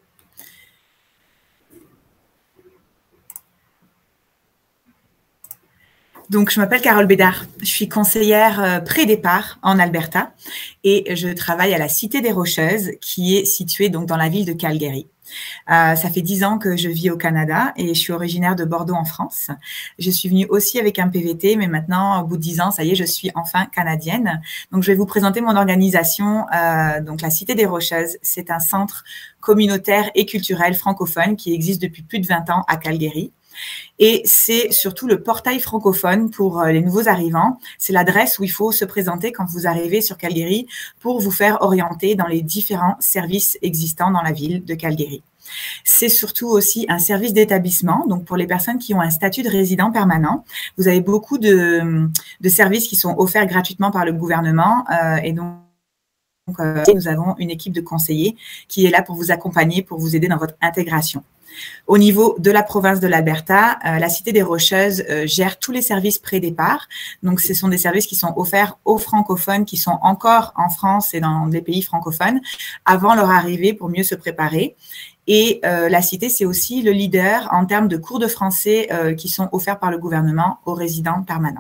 Donc, je m'appelle Carole Bédard. Je suis conseillère pré-départ en Alberta et je travaille à la Cité des Rocheuses qui est située donc dans la ville de Calgary. Ça fait 10 ans que je vis au Canada et je suis originaire de Bordeaux en France. Je suis venue aussi avec un PVT, mais maintenant, au bout de 10 ans, ça y est, je suis enfin canadienne. Donc, je vais vous présenter mon organisation. Donc, la Cité des Rocheuses, c'est un centre communautaire et culturel francophone qui existe depuis plus de 20 ans à Calgary. Et c'est surtout le portail francophone pour les nouveaux arrivants. C'est l'adresse où il faut se présenter quand vous arrivez sur Calgary pour vous faire orienter dans les différents services existants dans la ville de Calgary. C'est surtout aussi un service d'établissement, donc pour les personnes qui ont un statut de résident permanent. Vous avez beaucoup de services qui sont offerts gratuitement par le gouvernement et donc nous avons une équipe de conseillers qui est là pour vous accompagner, pour vous aider dans votre intégration. Au niveau de la province de l'Alberta, la Cité des Rocheuses gère tous les services pré-départ. Donc, ce sont des services qui sont offerts aux francophones qui sont encore en France et dans les pays francophones avant leur arrivée pour mieux se préparer. Et la Cité, c'est aussi le leader en termes de cours de français qui sont offerts par le gouvernement aux résidents permanents.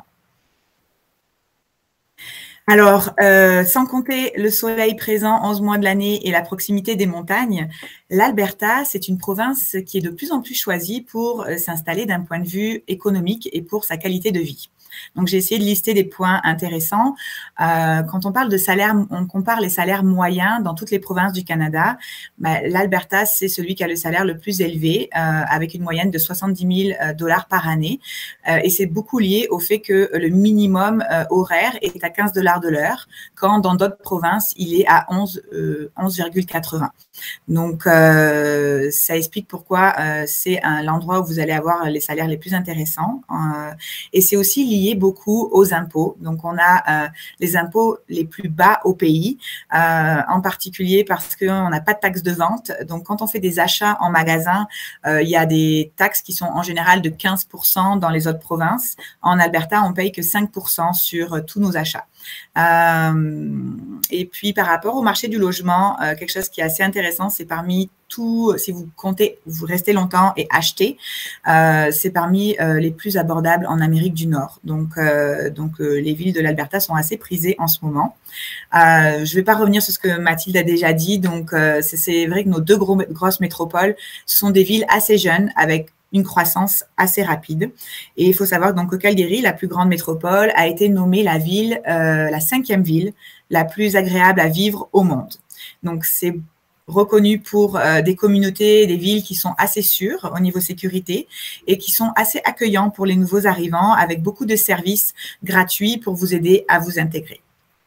Alors, sans compter le soleil présent 11 mois de l'année et la proximité des montagnes, l'Alberta, c'est une province qui est de plus en plus choisie pour s'installer d'un point de vue économique et pour sa qualité de vie. Donc, j'ai essayé de lister des points intéressants. Quand on parle de salaire, on compare les salaires moyens dans toutes les provinces du Canada. L'Alberta, c'est celui qui a le salaire le plus élevé, avec une moyenne de 70 000 $ par année. Et c'est beaucoup lié au fait que le minimum horaire est à 15 $ de l'heure, quand dans d'autres provinces, il est à 11,80. Donc, ça explique pourquoi c'est l'endroit où vous allez avoir les salaires les plus intéressants. Et c'est aussi lié beaucoup aux impôts. Donc, on a les impôts les plus bas au pays, en particulier parce qu'on n'a pas de taxe de vente. Donc, quand on fait des achats en magasin, il y a des taxes qui sont en général de 15% dans les autres provinces. En Alberta, on paye que 5% sur tous nos achats. Et puis, par rapport au marché du logement, quelque chose qui est assez intéressant, c'est parmi tout, si vous comptez, vous restez longtemps et achetez, c'est parmi les plus abordables en Amérique du Nord. Donc les villes de l'Alberta sont assez prisées en ce moment. Je ne vais pas revenir sur ce que Mathilde a déjà dit. Donc, c'est vrai que nos deux grosses métropoles sont des villes assez jeunes avec une croissance assez rapide. Et il faut savoir donc que Calgary, la plus grande métropole, a été nommée la ville, la 5e ville la plus agréable à vivre au monde. Donc, c'est reconnu pour des communautés, des villes qui sont assez sûres au niveau sécurité et qui sont assez accueillants pour les nouveaux arrivants avec beaucoup de services gratuits pour vous aider à vous intégrer.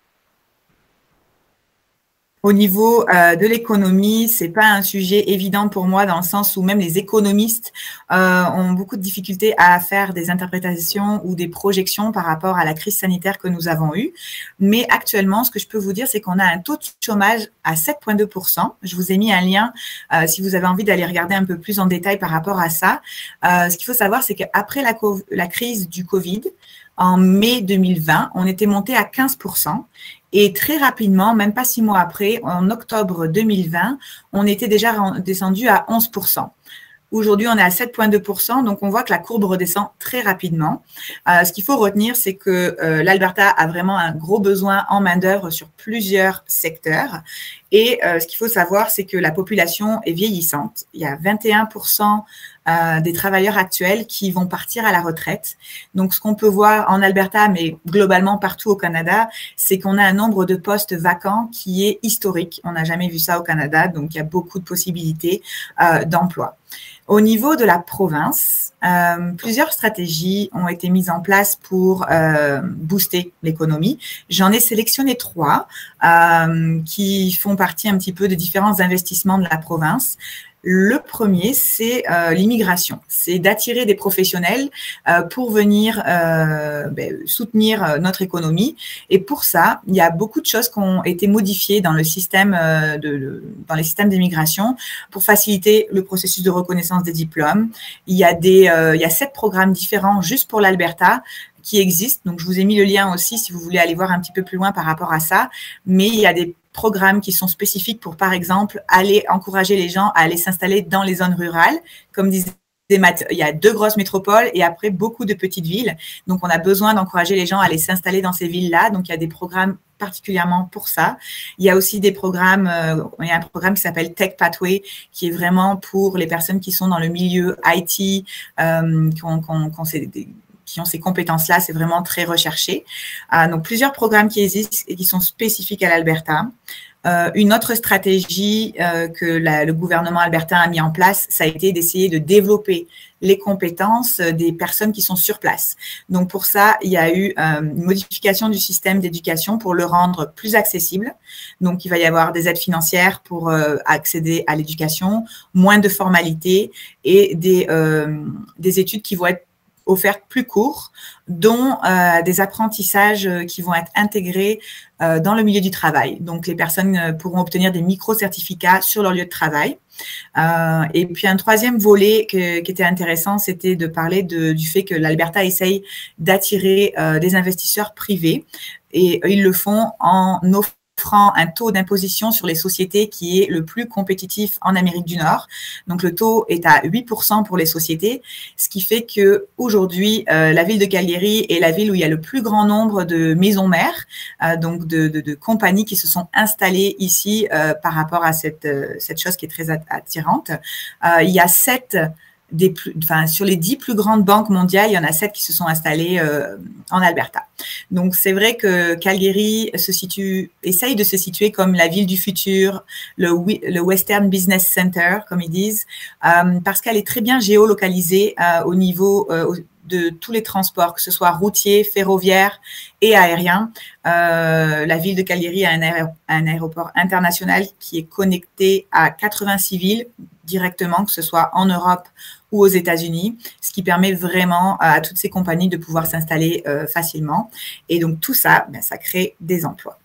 Au niveau de l'économie, c'est pas un sujet évident pour moi dans le sens où même les économistes ont beaucoup de difficultés à faire des interprétations ou des projections par rapport à la crise sanitaire que nous avons eue. Mais actuellement, ce que je peux vous dire, c'est qu'on a un taux de chômage à 7,2%. Je vous ai mis un lien si vous avez envie d'aller regarder un peu plus en détail par rapport à ça. Ce qu'il faut savoir, c'est qu'après la crise du Covid, en mai 2020, on était monté à 15%. Et très rapidement, même pas 6 mois après, en octobre 2020, on était déjà descendu à 11%. Aujourd'hui, on est à 7,2%, donc on voit que la courbe redescend très rapidement. Ce qu'il faut retenir, c'est que l'Alberta a vraiment un gros besoin en main-d'œuvre sur plusieurs secteurs. Et ce qu'il faut savoir, c'est que la population est vieillissante. Il y a 21% des travailleurs actuels qui vont partir à la retraite. Donc, ce qu'on peut voir en Alberta, mais globalement partout au Canada, c'est qu'on a un nombre de postes vacants qui est historique. On n'a jamais vu ça au Canada, donc il y a beaucoup de possibilités d'emploi. Au niveau de la province, plusieurs stratégies ont été mises en place pour booster l'économie. J'en ai sélectionné 3 qui font partie un petit peu des différents investissements de la province. Le premier, c'est l'immigration. C'est d'attirer des professionnels pour venir soutenir notre économie. Et pour ça, il y a beaucoup de choses qui ont été modifiées dans le système dans les systèmes d'immigration pour faciliter le processus de reconnaissance des diplômes. Il y a 7 programmes différents juste pour l'Alberta qui existent. Donc, je vous ai mis le lien aussi si vous voulez aller voir un petit peu plus loin par rapport à ça. Mais il y a des programmes qui sont spécifiques pour, par exemple, aller encourager les gens à aller s'installer dans les zones rurales. Comme disait Matt, il y a 2 grosses métropoles et après beaucoup de petites villes. Donc, on a besoin d'encourager les gens à aller s'installer dans ces villes-là. Donc, il y a des programmes particulièrement pour ça. Il y a aussi des programmes, il y a un programme qui s'appelle Tech Pathway, qui est vraiment pour les personnes qui sont dans le milieu IT, qui ont ces compétences-là, c'est vraiment très recherché. Donc, plusieurs programmes qui existent et qui sont spécifiques à l'Alberta. Une autre stratégie que le gouvernement albertain a mis en place, ça a été d'essayer de développer les compétences des personnes qui sont sur place. Donc, pour ça, il y a eu une modification du système d'éducation pour le rendre plus accessible. Donc, il va y avoir des aides financières pour accéder à l'éducation, moins de formalités et des études qui vont être offertes plus courts, dont des apprentissages qui vont être intégrés dans le milieu du travail. Donc, les personnes pourront obtenir des micro-certificats sur leur lieu de travail. Et puis, un troisième volet qui était intéressant, c'était de parler du fait que l'Alberta essaye d'attirer des investisseurs privés et ils le font en offrant un taux d'imposition sur les sociétés qui est le plus compétitif en Amérique du Nord. Donc, le taux est à 8% pour les sociétés, ce qui fait qu'aujourd'hui, la ville de Calgary est la ville où il y a le plus grand nombre de maisons mères, donc de compagnies qui se sont installées ici par rapport à cette chose qui est très attirante. Il y a sur les 10 plus grandes banques mondiales, il y en a 7 qui se sont installées en Alberta. Donc, c'est vrai que Calgary essaye de se situer comme la ville du futur, le Western Business Center, comme ils disent, parce qu'elle est très bien géolocalisée au niveau de tous les transports, que ce soit routier, ferroviaire et aérien. La ville de Calgary a un aéroport international qui est connecté à 86 villes directement, que ce soit en Europe ou aux États-Unis, ce qui permet vraiment à toutes ces compagnies de pouvoir s'installer facilement. Et donc, tout ça, ça crée des emplois.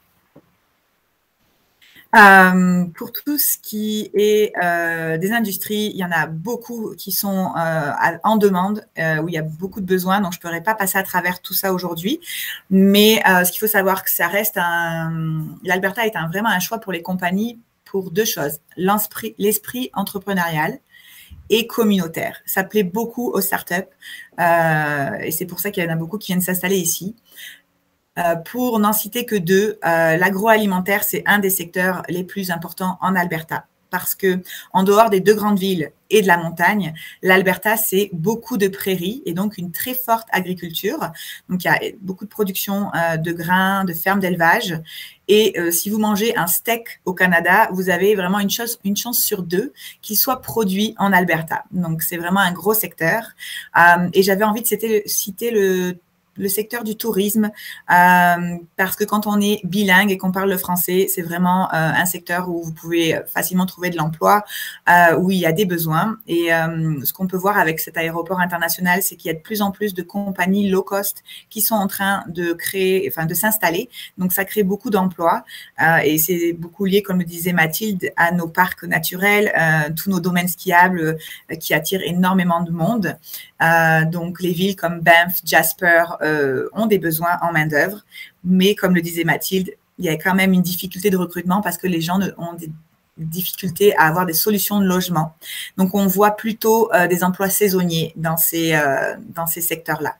Pour tout ce qui est des industries, il y en a beaucoup qui sont en demande, où il y a beaucoup de besoins, donc je ne pourrais pas passer à travers tout ça aujourd'hui. Mais ce qu'il faut savoir, que ça reste l'Alberta est vraiment un choix pour les compagnies pour deux choses, l'esprit entrepreneurial et communautaire. Ça plaît beaucoup aux startups et c'est pour ça qu'il y en a beaucoup qui viennent s'installer ici. Pour n'en citer que deux, l'agroalimentaire, c'est un des secteurs les plus importants en Alberta parce que en dehors des deux grandes villes et de la montagne, l'Alberta, c'est beaucoup de prairies et donc une très forte agriculture. Donc, il y a beaucoup de production de grains, de fermes d'élevage. Et si vous mangez un steak au Canada, vous avez vraiment une chance sur deux qu'il soit produit en Alberta. Donc, c'est vraiment un gros secteur. Et j'avais envie de citer le secteur du tourisme, parce que quand on est bilingue et qu'on parle le français, c'est vraiment un secteur où vous pouvez facilement trouver de l'emploi, où il y a des besoins. Et ce qu'on peut voir avec cet aéroport international, c'est qu'il y a de plus en plus de compagnies low cost qui sont en train de s'installer. Donc, ça crée beaucoup d'emplois et c'est beaucoup lié, comme le disait Mathilde, à nos parcs naturels, tous nos domaines skiables qui attirent énormément de monde. Donc, les villes comme Banff, Jasper ont des besoins en main-d'œuvre, mais comme le disait Mathilde, il y a quand même une difficulté de recrutement parce que les gens ont des difficultés à avoir des solutions de logement. Donc, on voit plutôt des emplois saisonniers dans ces secteurs-là.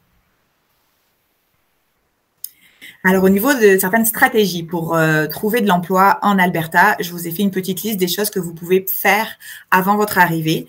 Alors, au niveau de certaines stratégies pour trouver de l'emploi en Alberta, je vous ai fait une petite liste des choses que vous pouvez faire avant votre arrivée.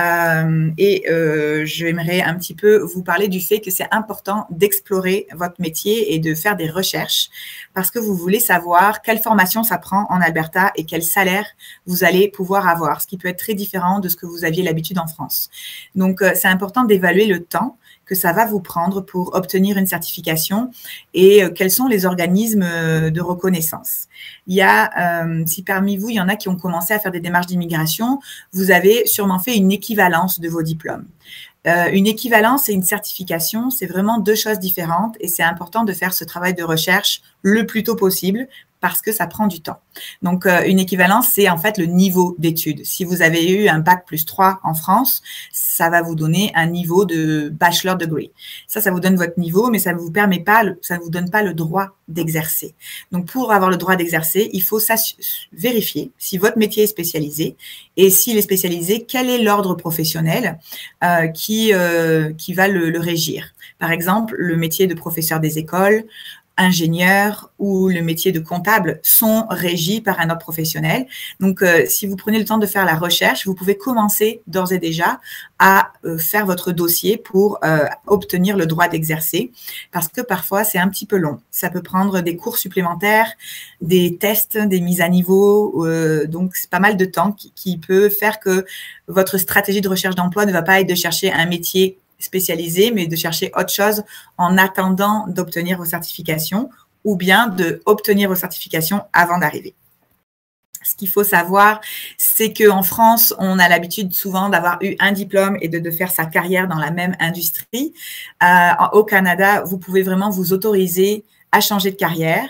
J'aimerais un petit peu vous parler du fait que c'est important d'explorer votre métier et de faire des recherches parce que vous voulez savoir quelle formation ça prend en Alberta et quel salaire vous allez pouvoir avoir, ce qui peut être très différent de ce que vous aviez l'habitude en France. Donc, c'est important d'évaluer le temps que ça va vous prendre pour obtenir une certification et quels sont les organismes de reconnaissance. Il y a, si parmi vous, il y en a qui ont commencé à faire des démarches d'immigration, vous avez sûrement fait une équivalence de vos diplômes. Une équivalence et une certification, c'est vraiment deux choses différentes et c'est important de faire ce travail de recherche le plus tôt possible parce que ça prend du temps. Donc, une équivalence, c'est en fait le niveau d'études. Si vous avez eu un bac plus 3 en France, ça va vous donner un niveau de bachelor degree. Ça vous donne votre niveau, mais ça ne vous permet pas, ça ne vous donne pas le droit d'exercer. Donc, pour avoir le droit d'exercer, il faut vérifier si votre métier est spécialisé et s'il est spécialisé, quel est l'ordre professionnel qui va le régir. Par exemple, le métier de professeur des écoles, ingénieur ou le métier de comptable sont régis par un ordre professionnel. Donc, si vous prenez le temps de faire la recherche, vous pouvez commencer d'ores et déjà à faire votre dossier pour obtenir le droit d'exercer, parce que parfois, c'est un petit peu long. Ça peut prendre des cours supplémentaires, des tests, des mises à niveau. Donc, c'est pas mal de temps qui peut faire que votre stratégie de recherche d'emploi ne va pas être de chercher un métier spécialisé, mais de chercher autre chose en attendant d'obtenir vos certifications ou bien d'obtenir vos certifications avant d'arriver. Ce qu'il faut savoir, c'est qu'en France, on a l'habitude souvent d'avoir eu un diplôme et de faire sa carrière dans la même industrie. Au Canada, vous pouvez vraiment vous autoriser à changer de carrière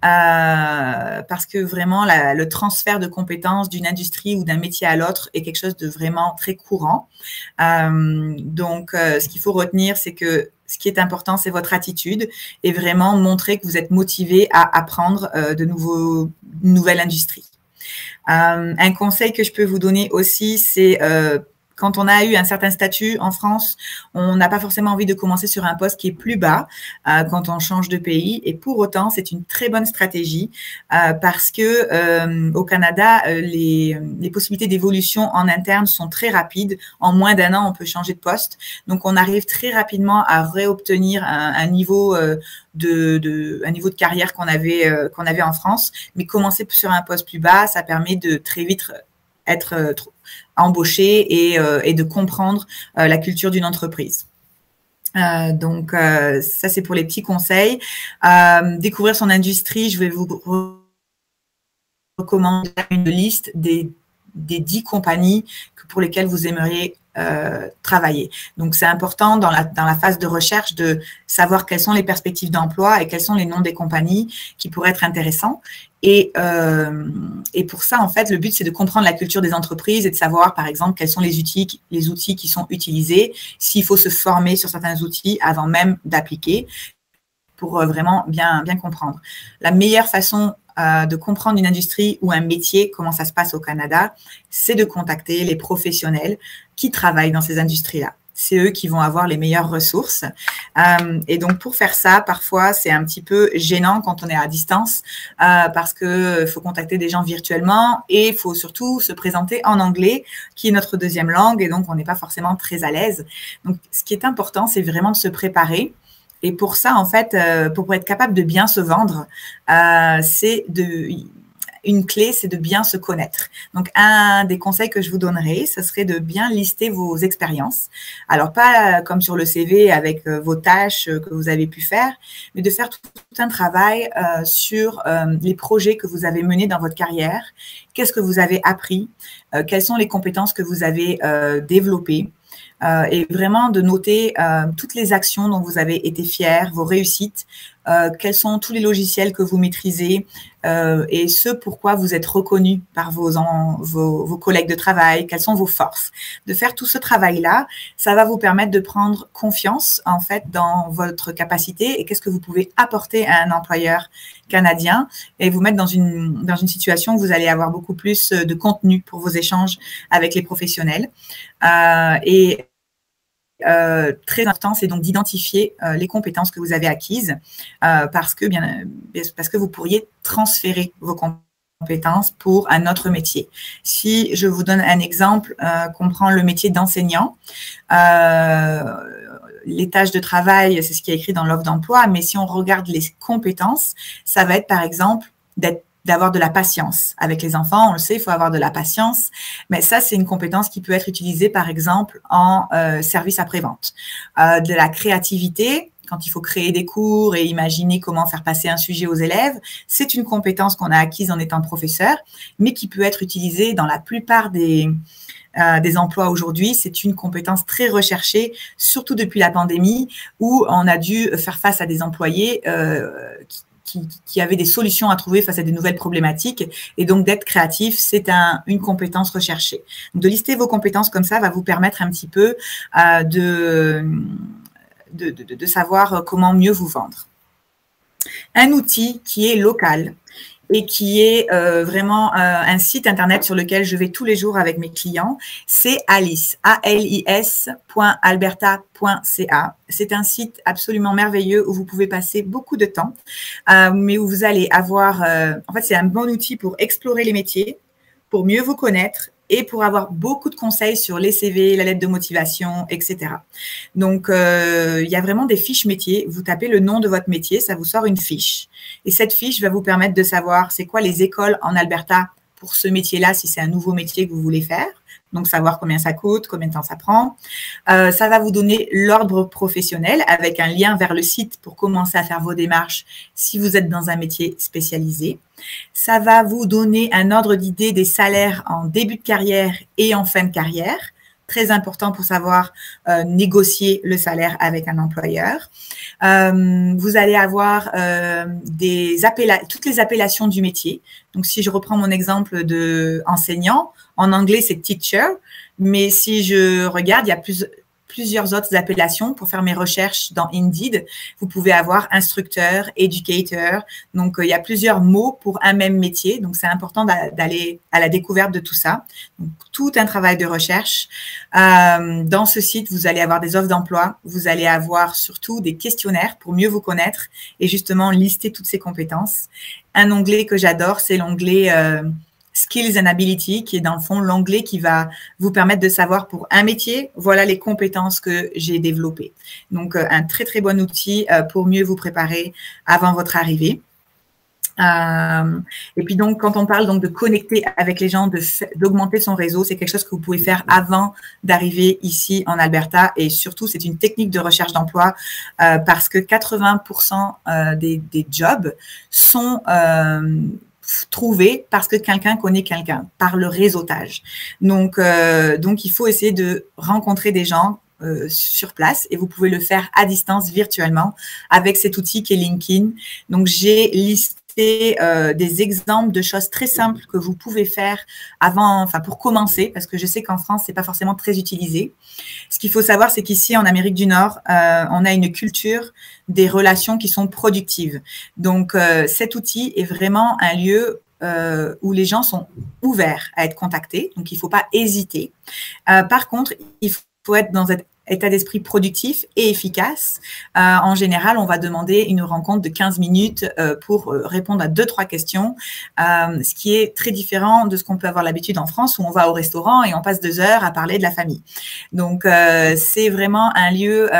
parce que vraiment le transfert de compétences d'une industrie ou d'un métier à l'autre est quelque chose de vraiment très courant. Donc, ce qu'il faut retenir, c'est que ce qui est important, c'est votre attitude et vraiment montrer que vous êtes motivé à apprendre une nouvelle industrie. Un conseil que je peux vous donner aussi, c'est quand on a eu un certain statut en France, on n'a pas forcément envie de commencer sur un poste qui est plus bas quand on change de pays. Et pour autant, c'est une très bonne stratégie parce que au Canada, les possibilités d'évolution en interne sont très rapides. En moins d'1 an, on peut changer de poste. Donc, on arrive très rapidement à réobtenir un niveau de carrière qu'on avait en France. Mais commencer sur un poste plus bas, ça permet de très vite être embauché et de comprendre la culture d'une entreprise. Donc, ça, c'est pour les petits conseils. Découvrir son industrie, je vais vous recommander une liste des 10 compagnies pour lesquelles vous aimeriez travailler. Donc, c'est important dans la phase de recherche de savoir quelles sont les perspectives d'emploi et quels sont les noms des compagnies qui pourraient être intéressants. Et pour ça, en fait, le but, c'est de comprendre la culture des entreprises et de savoir, par exemple, quels sont les outils qui sont utilisés, s'il faut se former sur certains outils avant même d'appliquer pour vraiment bien comprendre. La meilleure façon de comprendre une industrie ou un métier, comment ça se passe au Canada, c'est de contacter les professionnels qui travaillent dans ces industries-là. C'est eux qui vont avoir les meilleures ressources. Et donc, pour faire ça, parfois, c'est un petit peu gênant quand on est à distance parce qu'il faut contacter des gens virtuellement et il faut surtout se présenter en anglais, qui est notre deuxième langue, et donc on n'est pas forcément très à l'aise. Donc, ce qui est important, c'est vraiment de se préparer. Et pour ça, en fait, pour être capable de bien se vendre, une clé, c'est de bien se connaître. Donc, un des conseils que je vous donnerai, ce serait de bien lister vos expériences. Alors, pas comme sur le CV avec vos tâches que vous avez pu faire, mais de faire tout un travail sur les projets que vous avez menés dans votre carrière. Qu'est-ce que vous avez appris? Quelles sont les compétences que vous avez développées? Et vraiment de noter toutes les actions dont vous avez été fiers, vos réussites, quels sont tous les logiciels que vous maîtrisez et ce pourquoi vous êtes reconnu par vos collègues de travail, quelles sont vos forces. De faire tout ce travail-là, ça va vous permettre de prendre confiance en fait dans votre capacité et qu'est-ce que vous pouvez apporter à un employeur canadien et vous mettre dans une situation où vous allez avoir beaucoup plus de contenu pour vos échanges avec les professionnels. Très important, c'est donc d'identifier les compétences que vous avez acquises parce que vous pourriez transférer vos compétences pour un autre métier. Si je vous donne un exemple, qu'on prend le métier d'enseignant, les tâches de travail, c'est ce qui est écrit dans l'offre d'emploi, mais si on regarde les compétences, ça va être par exemple d'avoir de la patience avec les enfants. On le sait, il faut avoir de la patience. Mais ça, c'est une compétence qui peut être utilisée, par exemple, en service après-vente. De la créativité, quand il faut créer des cours et imaginer comment faire passer un sujet aux élèves, c'est une compétence qu'on a acquise en étant professeur, mais qui peut être utilisée dans la plupart des emplois aujourd'hui. C'est une compétence très recherchée, surtout depuis la pandémie, où on a dû faire face à des employés qui avaient des solutions à trouver face à des nouvelles problématiques. Et donc, d'être créatif, c'est une compétence recherchée. Donc, de lister vos compétences comme ça va vous permettre un petit peu de savoir comment mieux vous vendre. Un outil qui est local et qui est vraiment un site internet sur lequel je vais tous les jours avec mes clients. C'est Alice, alis.alberta.ca. C'est un site absolument merveilleux où vous pouvez passer beaucoup de temps, mais où vous allez avoir… en fait, c'est un bon outil pour explorer les métiers, pour mieux vous connaître et pour avoir beaucoup de conseils sur les CV, la lettre de motivation, etc. Donc, il y a vraiment des fiches métiers. Vous tapez le nom de votre métier, ça vous sort une fiche. Et cette fiche va vous permettre de savoir c'est quoi les écoles en Alberta pour ce métier-là, si c'est un nouveau métier que vous voulez faire. Donc, savoir combien ça coûte, combien de temps ça prend. Ça va vous donner l'ordre professionnel avec un lien vers le site pour commencer à faire vos démarches si vous êtes dans un métier spécialisé. Ça va vous donner un ordre d'idée des salaires en début de carrière et en fin de carrière. Très important pour savoir négocier le salaire avec un employeur. Vous allez avoir toutes les appellations du métier. Donc, si je reprends mon exemple d'enseignant, en anglais, c'est teacher. Mais si je regarde, il y a plusieurs autres appellations pour faire mes recherches dans Indeed. Vous pouvez avoir instructeur, educator. Donc, il y a plusieurs mots pour un même métier. Donc, c'est important d'aller à la découverte de tout ça. Donc, tout un travail de recherche. Dans ce site, vous allez avoir des offres d'emploi. Vous allez avoir surtout des questionnaires pour mieux vous connaître et justement lister toutes ces compétences. Un onglet que j'adore, c'est l'onglet Skills and Ability, qui est dans le fond l'onglet qui va vous permettre de savoir pour un métier, voilà les compétences que j'ai développées. Donc, un très, très bon outil pour mieux vous préparer avant votre arrivée. Et puis donc, quand on parle donc de connecter avec les gens, d'augmenter son réseau, c'est quelque chose que vous pouvez faire avant d'arriver ici en Alberta. Et surtout, c'est une technique de recherche d'emploi parce que 80% des jobs sont trouver parce que quelqu'un connaît quelqu'un, par le réseautage. Donc, il faut essayer de rencontrer des gens sur place et vous pouvez le faire à distance virtuellement avec cet outil qui est LinkedIn. Donc, j'ai listé des exemples de choses très simples que vous pouvez faire pour commencer, parce que je sais qu'en France, c'est pas forcément très utilisé. Ce qu'il faut savoir, c'est qu'ici, en Amérique du Nord, on a une culture des relations qui sont productives. Donc, cet outil est vraiment un lieu où les gens sont ouverts à être contactés. Donc, il ne faut pas hésiter. Par contre, il faut être dans un état d'esprit productif et efficace. En général, on va demander une rencontre de 15 minutes pour répondre à 2-3 questions, ce qui est très différent de ce qu'on peut avoir l'habitude en France où on va au restaurant et on passe 2 heures à parler de la famille. Donc, c'est vraiment un lieu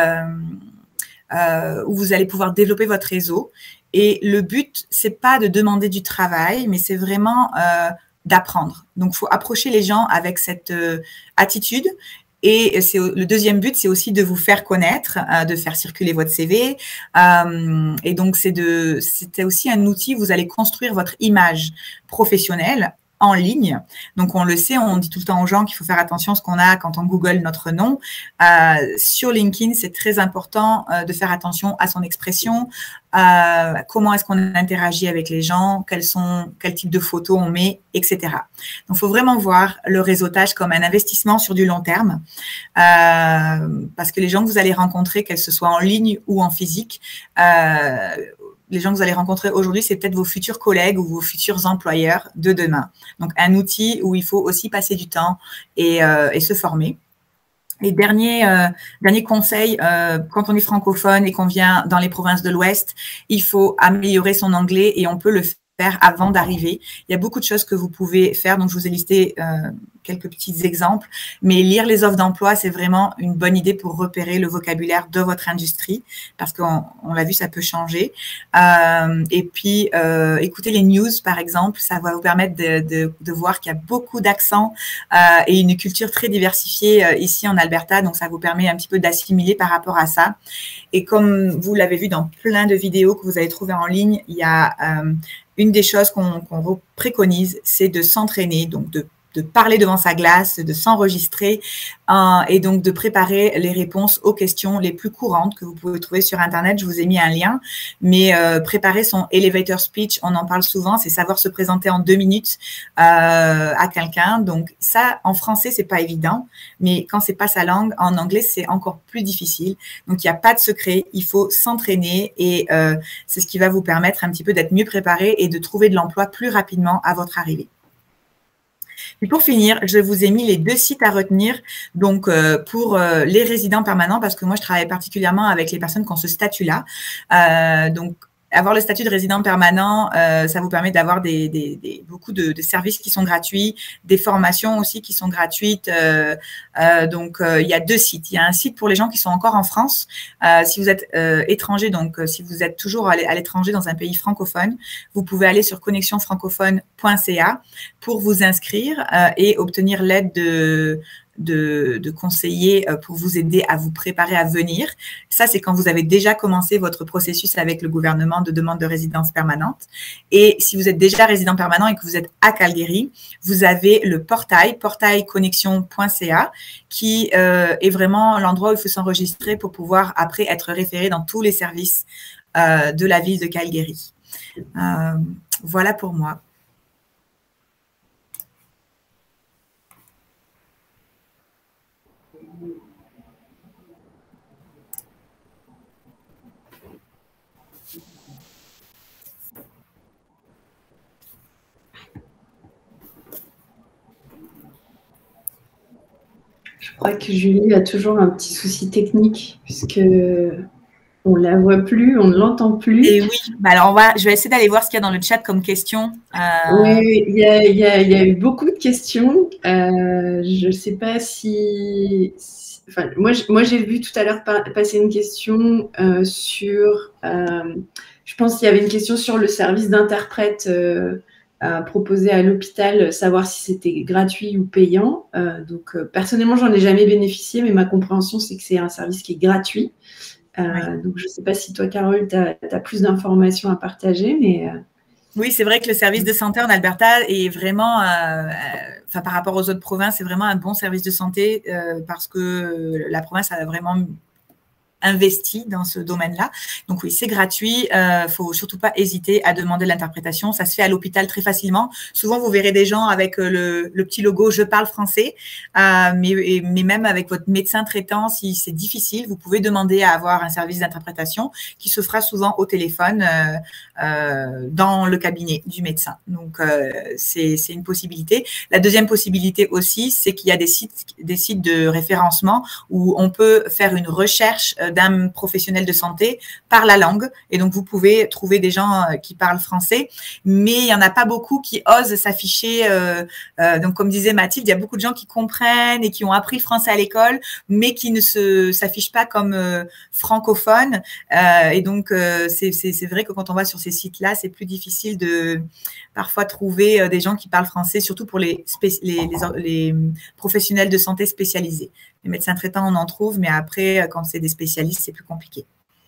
où vous allez pouvoir développer votre réseau. Et le but, c'est pas de demander du travail, mais c'est vraiment d'apprendre. Donc, il faut approcher les gens avec cette attitude. Et le deuxième but, c'est aussi de vous faire connaître, de faire circuler votre CV. Et donc, c'était aussi un outil où vous allez construire votre image professionnelle en ligne. Donc, on le sait, on dit tout le temps aux gens qu'il faut faire attention à ce qu'on a quand on Google notre nom. Sur LinkedIn, c'est très important de faire attention à son expression, comment est-ce qu'on interagit avec les gens, quel type de photos on met, etc. Donc, il faut vraiment voir le réseautage comme un investissement sur du long terme parce que les gens que vous allez rencontrer, qu'elles ce soit en ligne ou en physique, les gens que vous allez rencontrer aujourd'hui, c'est peut-être vos futurs collègues ou vos futurs employeurs de demain. Donc, un outil où il faut aussi passer du temps et se former. Et dernier conseil, quand on est francophone et qu'on vient dans les provinces de l'Ouest, il faut améliorer son anglais et on peut le faire avant d'arriver. Il y a beaucoup de choses que vous pouvez faire, donc je vous ai listé quelques petits exemples, mais lire les offres d'emploi, c'est vraiment une bonne idée pour repérer le vocabulaire de votre industrie, parce qu'on l'a vu, ça peut changer. Et puis, écouter les news, par exemple, ça va vous permettre de voir qu'il y a beaucoup d'accents et une culture très diversifiée ici en Alberta, donc ça vous permet un petit peu d'assimiler par rapport à ça. Et comme vous l'avez vu dans plein de vidéos que vous allez trouver en ligne, il y a une des choses qu'on préconise, c'est de s'entraîner, donc de parler devant sa glace, de s'enregistrer et donc de préparer les réponses aux questions les plus courantes que vous pouvez trouver sur Internet. Je vous ai mis un lien, mais préparer son elevator speech, on en parle souvent, c'est savoir se présenter en 2 minutes à quelqu'un. Donc ça, en français, c'est pas évident, mais quand c'est pas sa langue, en anglais, c'est encore plus difficile. Donc il n'y a pas de secret, il faut s'entraîner et c'est ce qui va vous permettre un petit peu d'être mieux préparé et de trouver de l'emploi plus rapidement à votre arrivée. Et pour finir, je vous ai mis les 2 sites à retenir donc pour les résidents permanents, parce que moi, je travaille particulièrement avec les personnes qui ont ce statut-là. Donc, avoir le statut de résident permanent, ça vous permet d'avoir beaucoup de services qui sont gratuits, des formations aussi qui sont gratuites. Donc, il y a 2 sites. Il y a un site pour les gens qui sont encore en France. Si vous êtes étranger, donc si vous êtes toujours à l'étranger dans un pays francophone, vous pouvez aller sur connexionfrancophone.ca pour vous inscrire et obtenir l'aide de conseillers pour vous aider à vous préparer à venir. Ça, c'est quand vous avez déjà commencé votre processus avec le gouvernement de demande de résidence permanente. Et si vous êtes déjà résident permanent et que vous êtes à Calgary, vous avez le portail connexion.ca qui est vraiment l'endroit où il faut s'enregistrer pour pouvoir après être référé dans tous les services de la ville de Calgary. Voilà pour moi. Je crois que Julie a toujours un petit souci technique puisque on ne la voit plus, on ne l'entend plus. Et oui, bah alors je vais essayer d'aller voir ce qu'il y a dans le chat comme question. Oui, il y a eu beaucoup de questions. Je ne sais pas si enfin, moi j'ai vu tout à l'heure passer une question sur, je pense qu'il y avait une question sur le service d'interprète proposé à l'hôpital, savoir si c'était gratuit ou payant. Donc, personnellement, j'en ai jamais bénéficié, mais ma compréhension, c'est que c'est un service qui est gratuit. Oui. Donc, je ne sais pas si toi, Carole, tu as plus d'informations à partager, mais… Oui, c'est vrai que le service de santé en Alberta est vraiment, par rapport aux autres provinces, c'est vraiment un bon service de santé parce que la province a vraiment investi dans ce domaine-là. Donc oui, c'est gratuit. Faut surtout pas hésiter à demander l'interprétation. Ça se fait à l'hôpital très facilement. Souvent, vous verrez des gens avec le petit logo « Je parle français », mais même avec votre médecin traitant, si c'est difficile, vous pouvez demander à avoir un service d'interprétation qui se fera souvent au téléphone dans le cabinet du médecin. Donc, c'est une possibilité. La deuxième possibilité aussi, c'est qu'il y a des sites de référencement où on peut faire une recherche d'un professionnel de santé par la langue. Et donc, vous pouvez trouver des gens qui parlent français, mais il n'y en a pas beaucoup qui osent s'afficher. Donc, comme disait Mathilde, il y a beaucoup de gens qui comprennent et qui ont appris le français à l'école, mais qui ne s'affichent pas comme francophones. Et donc, c'est vrai que quand on va sur ces sites-là, c'est plus difficile de parfois trouver des gens qui parlent français, surtout pour les professionnels de santé spécialisés. Les médecins traitants, on en trouve, mais après, quand c'est des spécialistes, c'est plus compliqué.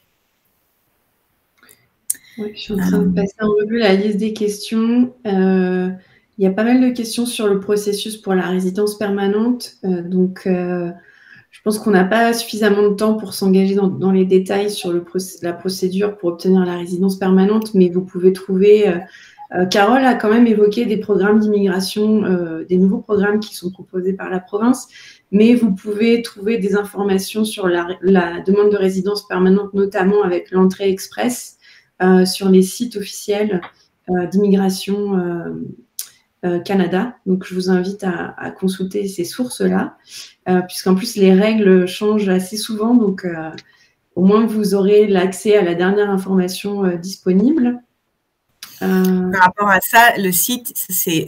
Oui, je suis en train de passer en revue la liste des questions. Il y a pas mal de questions sur le processus pour la résidence permanente. Donc, je pense qu'on n'a pas suffisamment de temps pour s'engager dans les détails sur la procédure pour obtenir la résidence permanente, mais vous pouvez trouver… Carole a quand même évoqué des programmes d'immigration, des nouveaux programmes qui sont proposés par la province, mais vous pouvez trouver des informations sur la demande de résidence permanente, notamment avec l'entrée express, sur les sites officiels d'immigration Canada. Donc, je vous invite à consulter ces sources-là, puisqu'en plus, les règles changent assez souvent. Donc, au moins, vous aurez l'accès à la dernière information disponible. Par rapport à ça, le site, c'est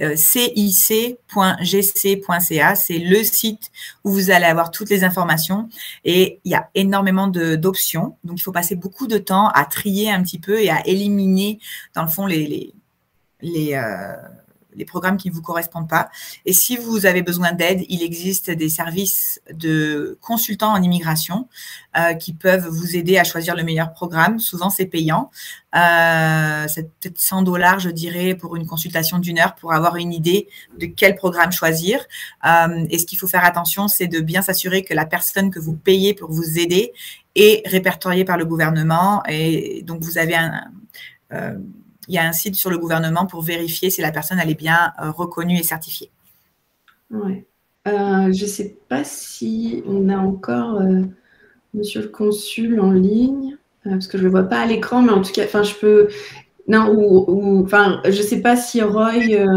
cic.gc.ca. C'est le site où vous allez avoir toutes les informations et il y a énormément d'options. Donc, il faut passer beaucoup de temps à trier un petit peu et à éliminer, dans le fond, les programmes qui ne vous correspondent pas. Et si vous avez besoin d'aide, il existe des services de consultants en immigration qui peuvent vous aider à choisir le meilleur programme. Souvent, c'est payant. C'est peut-être $100, je dirais, pour une consultation d'1 heure pour avoir une idée de quel programme choisir. Et ce qu'il faut faire attention, c'est de bien s'assurer que la personne que vous payez pour vous aider est répertoriée par le gouvernement. Et donc, vous avez il y a un site sur le gouvernement pour vérifier si la personne elle est bien reconnue et certifiée. Ouais. Je ne sais pas si on a encore Monsieur le Consul en ligne, parce que je ne le vois pas à l'écran, mais en tout cas, je peux… Non, je ne sais pas si Roy,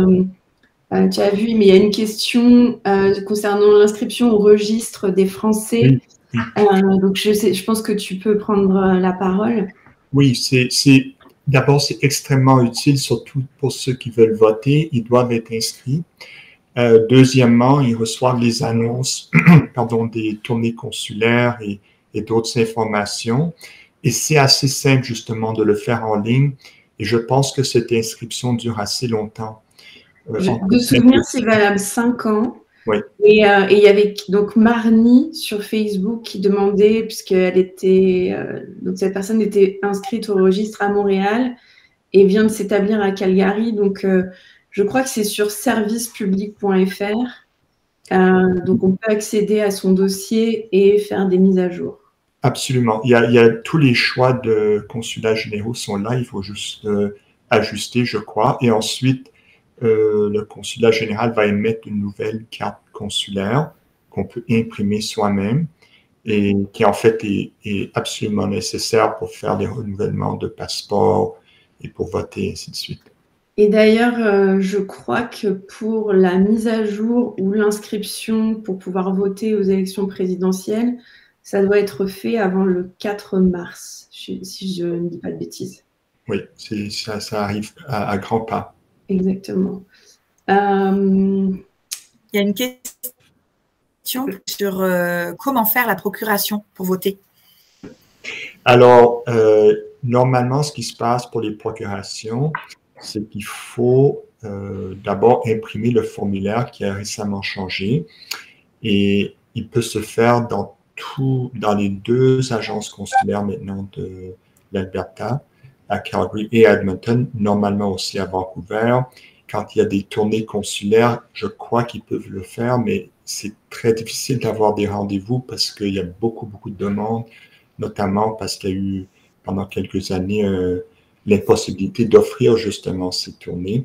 tu as vu, mais il y a une question concernant l'inscription au registre des Français. Oui. Donc, je pense que tu peux prendre la parole. Oui, d'abord, c'est extrêmement utile, surtout pour ceux qui veulent voter. Ils doivent être inscrits. Deuxièmement, ils reçoivent les annonces des tournées consulaires et d'autres informations. Et c'est assez simple, justement, de le faire en ligne. Et je pense que cette inscription dure assez longtemps. De souvenir, c'est valable 5 ans. Oui. Et il y avait donc Marnie sur Facebook qui demandait, puisqu'elle était, donc cette personne était inscrite au registre à Montréal et vient de s'établir à Calgary. Donc, je crois que c'est sur servicepublic.fr. Donc, on peut accéder à son dossier et faire des mises à jour. Absolument. Il y a tous les choix de consulats généraux sont là. Il faut juste ajuster, je crois. Et ensuite, le consulat général va émettre une nouvelle carte consulaire qu'on peut imprimer soi-même et qui en fait est absolument nécessaire pour faire des renouvellements de passeport et pour voter, ainsi de suite. Et d'ailleurs, je crois que pour la mise à jour ou l'inscription pour pouvoir voter aux élections présidentielles, ça doit être fait avant le 4 mars, si je ne dis pas de bêtises. Oui, ça arrive à grands pas. Exactement. Il y a une question sur comment faire la procuration pour voter. Alors, normalement, ce qui se passe pour les procurations, c'est qu'il faut d'abord imprimer le formulaire qui a récemment changé et il peut se faire dans les 2 agences consulaires maintenant de l'Alberta, à Calgary et à Edmonton, normalement aussi à Vancouver. Quand il y a des tournées consulaires, je crois qu'ils peuvent le faire, mais c'est très difficile d'avoir des rendez-vous parce qu'il y a beaucoup de demandes, notamment parce qu'il y a eu pendant quelques années l'impossibilité d'offrir justement ces tournées.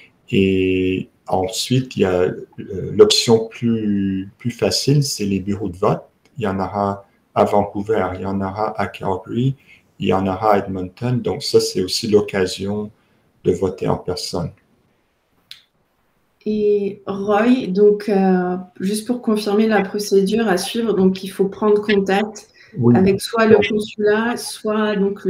Et ensuite, il y a l'option plus facile, c'est les bureaux de vote. Il y en aura à Vancouver, il y en aura à Calgary, il y en aura à Edmonton. Donc ça, c'est aussi l'occasion de voter en personne. Et Roy, donc juste pour confirmer la procédure à suivre, donc il faut prendre contact avec soit le consulat, soit donc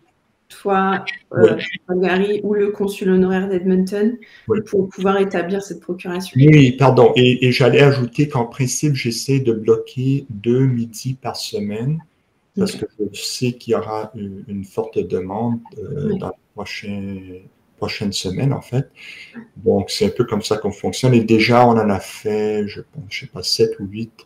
Calgary ou le consul honoraire d'Edmonton pour pouvoir établir cette procuration. Oui, pardon. Et j'allais ajouter qu'en principe, j'essaie de bloquer 2 midis par semaine parce que je sais qu'il y aura une forte demande dans les prochaines semaines, en fait. Donc, c'est un peu comme ça qu'on fonctionne. Et déjà, on en a fait, je sais pas, 7 ou 8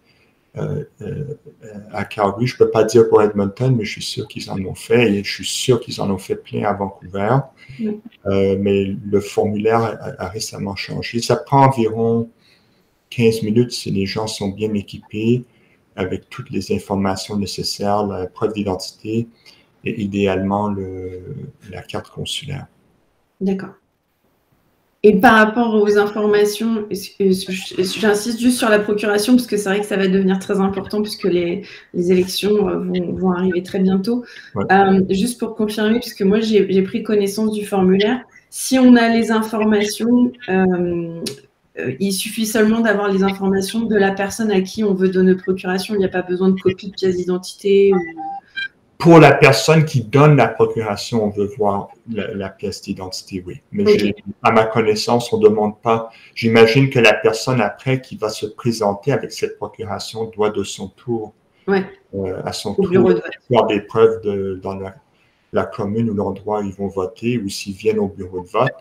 à Calgary. Je ne peux pas dire pour Edmonton, mais je suis sûr qu'ils en ont fait et je suis sûr qu'ils en ont fait plein à Vancouver. Mais le formulaire a récemment changé. Ça prend environ 15 minutes si les gens sont bien équipés avec toutes les informations nécessaires, la preuve d'identité et idéalement la carte consulaire. D'accord. Et par rapport aux informations, j'insiste juste sur la procuration parce que c'est vrai que ça va devenir très important puisque les élections vont arriver très bientôt. Juste pour confirmer, puisque moi j'ai pris connaissance du formulaire, si on a les informations, il suffit seulement d'avoir les informations de la personne à qui on veut donner procuration. Il n'y a pas besoin de copie de pièce d'identité. Pour la personne qui donne la procuration, on veut voir la pièce d'identité, oui. Mais à ma connaissance, on ne demande pas. J'imagine que la personne après qui va se présenter avec cette procuration doit de son tour, à son tour, avoir des preuves dans la commune ou l'endroit où ils vont voter, ou s'ils viennent au bureau de vote,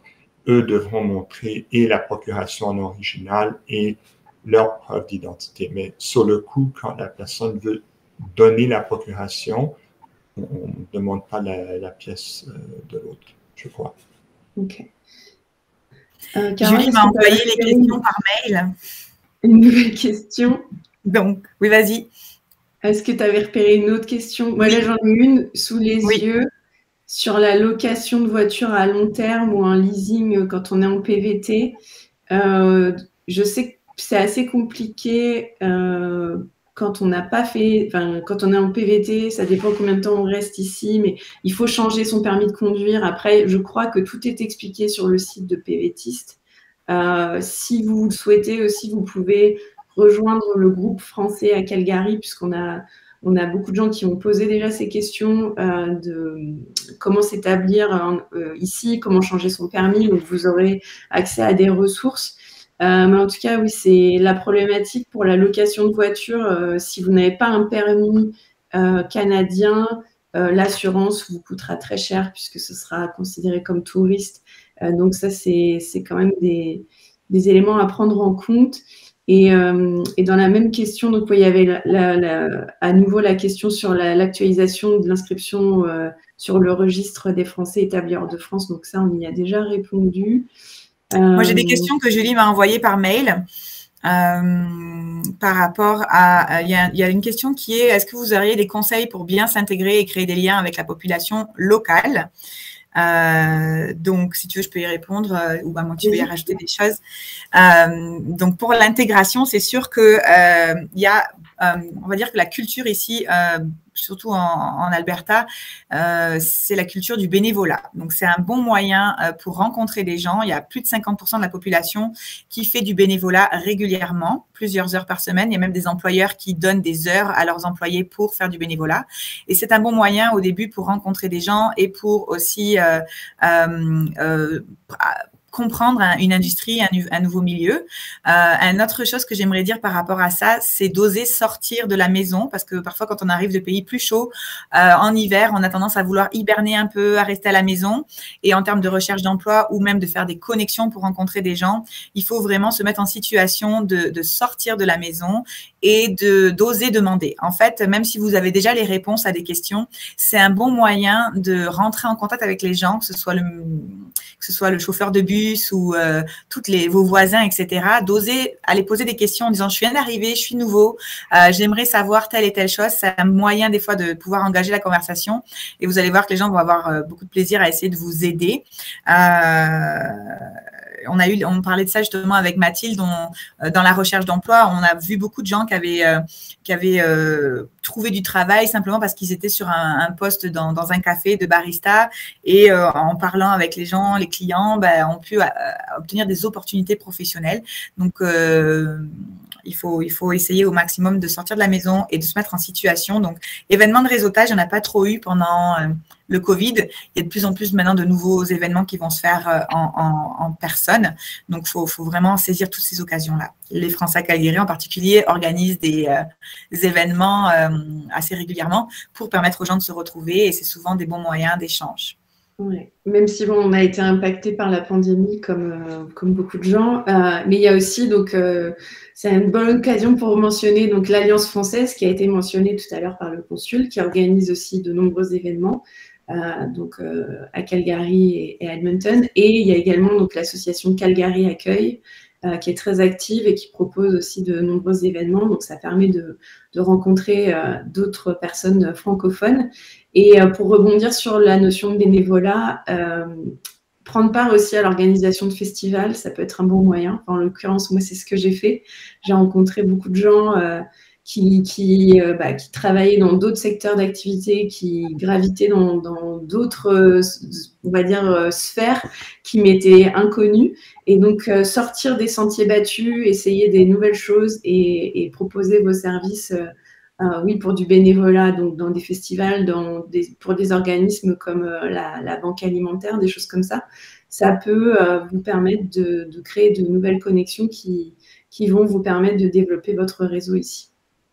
eux devront montrer et la procuration en original et leur preuve d'identité. Mais sur le coup, quand la personne veut donner la procuration, on ne demande pas la pièce de l'autre, je crois. Ok. Julie m'a envoyé les questions par mail. Une nouvelle question. Donc, oui, vas-y. Est-ce que tu avais repéré une autre question? Moi, là, j'en ai une sous les yeux sur la location de voiture à long terme ou un leasing quand on est en PVT. Je sais que c'est assez compliqué quand on n'a pas fait, enfin, quand on est en PVT, ça dépend combien de temps on reste ici, mais il faut changer son permis de conduire. Après, je crois que tout est expliqué sur le site de PVTiste. Si vous le souhaitez aussi, vous pouvez rejoindre le groupe français à Calgary, puisqu'on a beaucoup de gens qui ont posé déjà ces questions de comment s'établir ici, comment changer son permis. Donc, vous aurez accès à des ressources. Mais en tout cas, oui, c'est la problématique pour la location de voiture. Si vous n'avez pas un permis canadien, l'assurance vous coûtera très cher puisque ce sera considéré comme touriste. Donc ça, c'est quand même des éléments à prendre en compte. Et dans la même question, donc, il y avait à nouveau la question sur l'actualisation de l'inscription sur le registre des Français établis hors de France. Donc ça, on y a déjà répondu. Moi, j'ai des questions que Julie m'a envoyées par mail. Par rapport à… Il y a une question qui est: est-ce que vous auriez des conseils pour bien s'intégrer et créer des liens avec la population locale? Donc, si tu veux, je peux y répondre ou à moins que tu veux y rajouter des choses. Donc, pour l'intégration, c'est sûr que il y a, on va dire que la culture ici, surtout en Alberta, c'est la culture du bénévolat. Donc, c'est un bon moyen pour rencontrer des gens. Il y a plus de 50% de la population qui fait du bénévolat régulièrement, plusieurs heures par semaine. Il y a même des employeurs qui donnent des heures à leurs employés pour faire du bénévolat. Et c'est un bon moyen au début pour rencontrer des gens et pour aussi comprendre une industrie, un nouveau milieu. Une autre chose que j'aimerais dire par rapport à ça, c'est d'oser sortir de la maison, parce que parfois quand on arrive de pays plus chauds, en hiver, on a tendance à vouloir hiberner un peu, à rester à la maison. Et en termes de recherche d'emploi ou même de faire des connexions pour rencontrer des gens, il faut vraiment se mettre en situation de sortir de la maison et d'oser demander. En fait, même si vous avez déjà les réponses à des questions, c'est un bon moyen de rentrer en contact avec les gens, que ce soit le chauffeur de bus ou vos voisins, etc. D'oser aller poser des questions en disant: je viens d'arriver, je suis nouveau, j'aimerais savoir telle et telle chose. C'est un moyen des fois de pouvoir engager la conversation et vous allez voir que les gens vont avoir beaucoup de plaisir à essayer de vous aider. On parlait de ça justement avec Mathilde. Dans la recherche d'emploi, on a vu beaucoup de gens qui avaient trouvé du travail simplement parce qu'ils étaient sur un poste dans un café de barista et en parlant avec les gens, les clients, ont pu obtenir des opportunités professionnelles. Donc, il faut essayer au maximum de sortir de la maison et de se mettre en situation. Donc, événements de réseautage, il n'y en a pas trop eu pendant le Covid. Il y a de plus en plus maintenant de nouveaux événements qui vont se faire en personne. Donc, il faut vraiment saisir toutes ces occasions-là. Les Français à Calgary, en particulier, organisent des événements assez régulièrement pour permettre aux gens de se retrouver et c'est souvent des bons moyens d'échange. Ouais. Même si on a été impacté par la pandémie comme beaucoup de gens, mais il y a aussi donc c'est une bonne occasion pour mentionner donc l'Alliance française qui a été mentionnée tout à l'heure par le consul, qui organise aussi de nombreux événements à Calgary et à Edmonton, et il y a également donc l'association Calgary Accueil qui est très active et qui propose aussi de nombreux événements. Donc ça permet de rencontrer d'autres personnes francophones. Et pour rebondir sur la notion de bénévolat, prendre part aussi à l'organisation de festivals, ça peut être un bon moyen. Enfin, en l'occurrence, moi, c'est ce que j'ai fait. J'ai rencontré beaucoup de gens qui travaillaient dans d'autres secteurs d'activité, qui gravitaient dans d'autres, on va dire, sphères qui m'étaient inconnues. Et donc, sortir des sentiers battus, essayer des nouvelles choses et proposer vos services oui, pour du bénévolat, donc dans des festivals, pour des organismes comme la banque alimentaire, des choses comme ça, ça peut vous permettre de créer de nouvelles connexions qui vont vous permettre de développer votre réseau ici.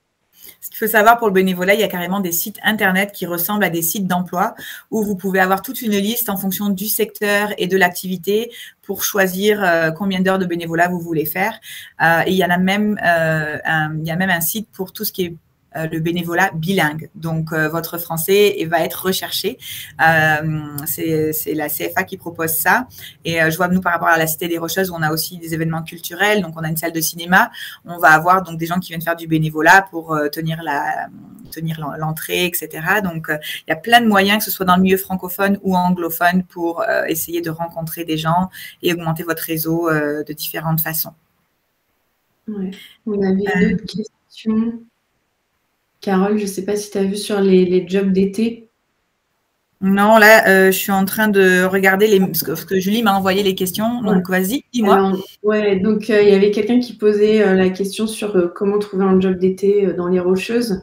Ce qu'il faut savoir pour le bénévolat, il y a carrément des sites internet qui ressemblent à des sites d'emploi où vous pouvez avoir toute une liste en fonction du secteur et de l'activité pour choisir combien d'heures de bénévolat vous voulez faire. Et il y en a même, il y a même un site pour tout ce qui est le bénévolat bilingue. Donc, votre français va être recherché. C'est la CFA qui propose ça. Et je vois, nous, par rapport à la Cité des Rocheuses, on a aussi des événements culturels. Donc, on a une salle de cinéma. On va avoir donc des gens qui viennent faire du bénévolat pour tenir l'entrée, etc. Donc, il y a plein de moyens, que ce soit dans le milieu francophone ou anglophone, pour essayer de rencontrer des gens et augmenter votre réseau de différentes façons. Ouais. On avait une autre question. Carole, je ne sais pas si tu as vu sur les jobs d'été. Non, là, je suis en train de regarder ce que Julie m'a envoyé les questions. Donc, vas-y, dis-moi. Ouais, donc il y avait quelqu'un qui posait la question sur comment trouver un job d'été dans les Rocheuses.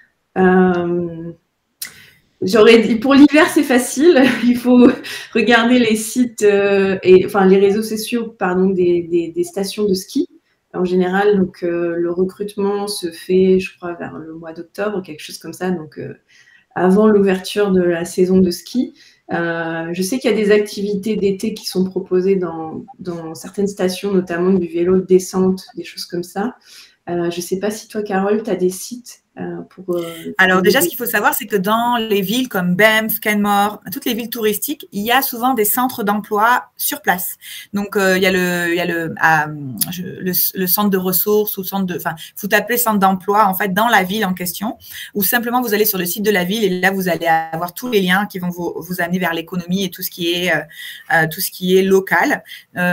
J'aurais dit, pour l'hiver, c'est facile. Il faut regarder les sites, les réseaux sociaux, pardon, des stations de ski. En général, donc, le recrutement se fait, je crois, vers le mois d'octobre, quelque chose comme ça, donc avant l'ouverture de la saison de ski. Je sais qu'il y a des activités d'été qui sont proposées dans certaines stations, notamment du vélo de descente, des choses comme ça. Je ne sais pas si toi, Carole, tu as des sites pour… Alors déjà, ce qu'il faut savoir, c'est que dans les villes comme Banff, Canmore, toutes les villes touristiques, il y a souvent des centres d'emploi sur place. Donc, il y a le centre de ressources ou vous tapez centre d'emploi en fait dans la ville en question, ou simplement vous allez sur le site de la ville et là vous allez avoir tous les liens qui vont vous amener vers l'économie et tout ce qui est local.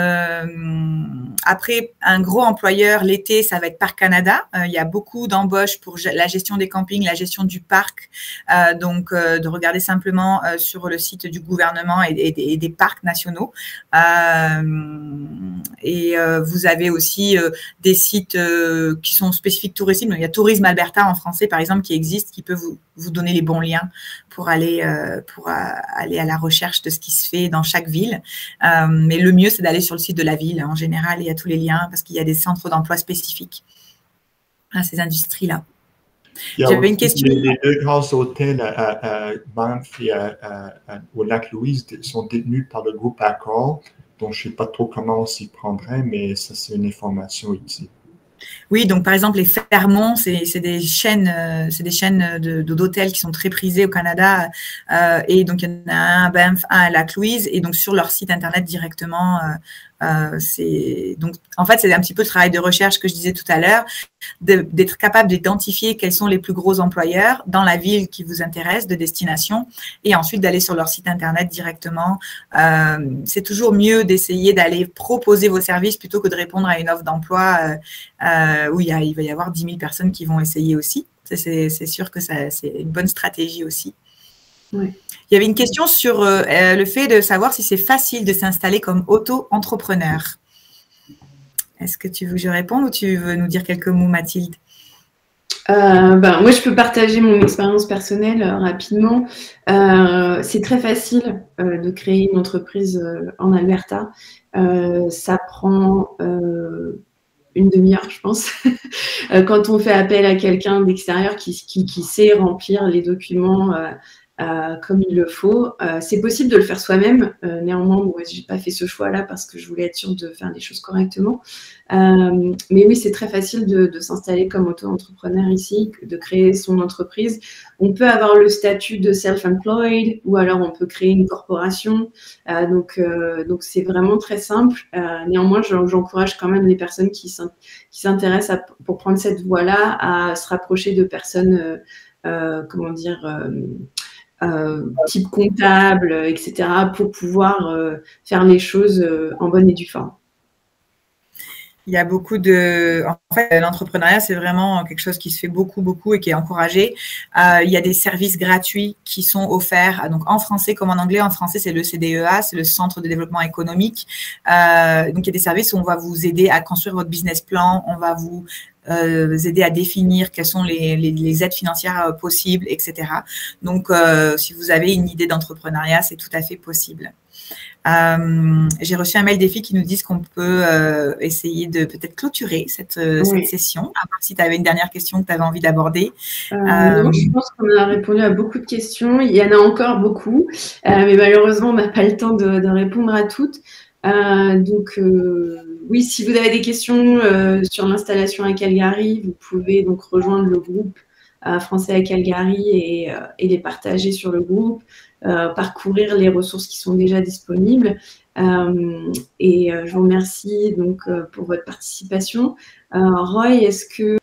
Après, un gros employeur l'été, ça va être Parc Canada. Il y a beaucoup d'embauches pour la gestion des campings, la gestion du parc. Donc, de regarder simplement sur le site du gouvernement et des parcs nationaux. Vous avez aussi des sites qui sont spécifiques touristiques. Donc, il y a Tourisme Alberta en français, par exemple, qui existe, qui peut vous donner les bons liens pour aller à la recherche de ce qui se fait dans chaque ville. Mais le mieux, c'est d'aller sur le site de la ville. En général, il y a tous les liens parce qu'il y a des centres d'emploi spécifiques à ces industries-là. J'avais une question. Les deux grands hôtels à Banff et au Lac-Louise sont détenus par le groupe Accor, donc je ne sais pas trop comment on s'y prendrait, mais ça, c'est une information utile. Oui, donc par exemple, les Fairmont, c'est des chaînes d'hôtels qui sont très prisées au Canada. Et donc, il y en a un à Banff, un à Lac-Louise. Et donc, sur leur site Internet directement, donc, en fait, c'est un petit peu le travail de recherche que je disais tout à l'heure, d'être capable d'identifier quels sont les plus gros employeurs dans la ville qui vous intéresse, de destination, et ensuite d'aller sur leur site Internet directement. C'est toujours mieux d'essayer d'aller proposer vos services plutôt que de répondre à une offre d'emploi où il va y avoir 10 000 personnes qui vont essayer aussi. C'est sûr que c'est une bonne stratégie aussi. Oui. Il y avait une question sur le fait de savoir si c'est facile de s'installer comme auto-entrepreneur. Est-ce que tu veux que je réponde ou tu veux nous dire quelques mots, Mathilde? Moi, je peux partager mon expérience personnelle rapidement. C'est très facile de créer une entreprise en Alberta. Ça prend une demi-heure, je pense, quand on fait appel à quelqu'un d'extérieur qui sait remplir les documents comme il le faut. C'est possible de le faire soi-même. Néanmoins, moi, je n'ai pas fait ce choix-là parce que je voulais être sûre de faire les choses correctement. Mais oui, c'est très facile de s'installer comme auto-entrepreneur ici, de créer son entreprise. On peut avoir le statut de self-employed ou alors on peut créer une corporation. Donc c'est vraiment très simple. Néanmoins, j'encourage quand même les personnes qui s'intéressent pour prendre cette voie-là à se rapprocher de personnes, type comptable, etc., pour pouvoir faire les choses en bonne et due forme. Il y a beaucoup de… En fait, l'entrepreneuriat, c'est vraiment quelque chose qui se fait beaucoup, beaucoup et qui est encouragé. Il y a des services gratuits qui sont offerts, donc en français comme en anglais. En français, c'est le CDEA, c'est le Centre de développement économique. Donc, il y a des services où on va vous aider à construire votre business plan, on va vous aider à définir quelles sont les aides financières possibles, etc. Donc, si vous avez une idée d'entrepreneuriat, c'est tout à fait possible. J'ai reçu un mail des filles qui nous disent qu'on peut essayer de peut-être clôturer cette session, à part si tu avais une dernière question que tu avais envie d'aborder. Non, je pense qu'on a répondu à beaucoup de questions. Il y en a encore beaucoup, mais malheureusement, on n'a pas le temps de répondre à toutes. Oui, si vous avez des questions sur l'installation à Calgary, vous pouvez donc rejoindre le groupe français à Calgary et les partager sur le groupe, parcourir les ressources qui sont déjà disponibles. Je vous remercie donc pour votre participation. Roy, est-ce que...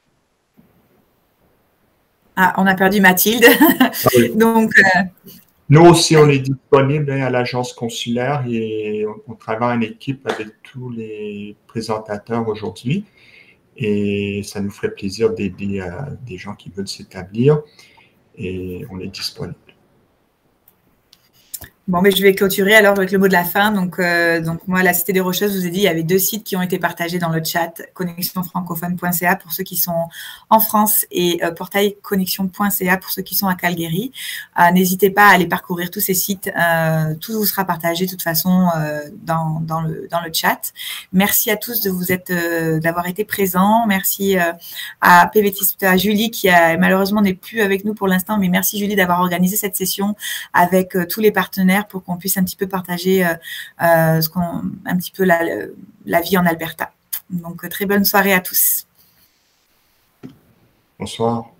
Ah, on a perdu Mathilde. Oui. Donc, nous aussi, on est disponible à l'agence consulaire et on travaille en équipe avec tous les présentateurs aujourd'hui. Et ça nous ferait plaisir d'aider des gens qui veulent s'établir et on est disponible. Bon, mais je vais clôturer alors avec le mot de la fin. Donc moi, la Cité des Rocheuses, je vous ai dit, il y avait 2 sites qui ont été partagés dans le chat, connexionfrancophone.ca pour ceux qui sont en France et portailconnexion.ca pour ceux qui sont à Calgary. N'hésitez pas à aller parcourir tous ces sites. Tout vous sera partagé de toute façon dans le chat. Merci à tous d'avoir été présents. Merci à PVTiste, à Julie qui malheureusement n'est plus avec nous pour l'instant, mais merci Julie d'avoir organisé cette session avec tous les partenaires pour qu'on puisse un petit peu partager un petit peu la vie en Alberta. Donc, très bonne soirée à tous. Bonsoir.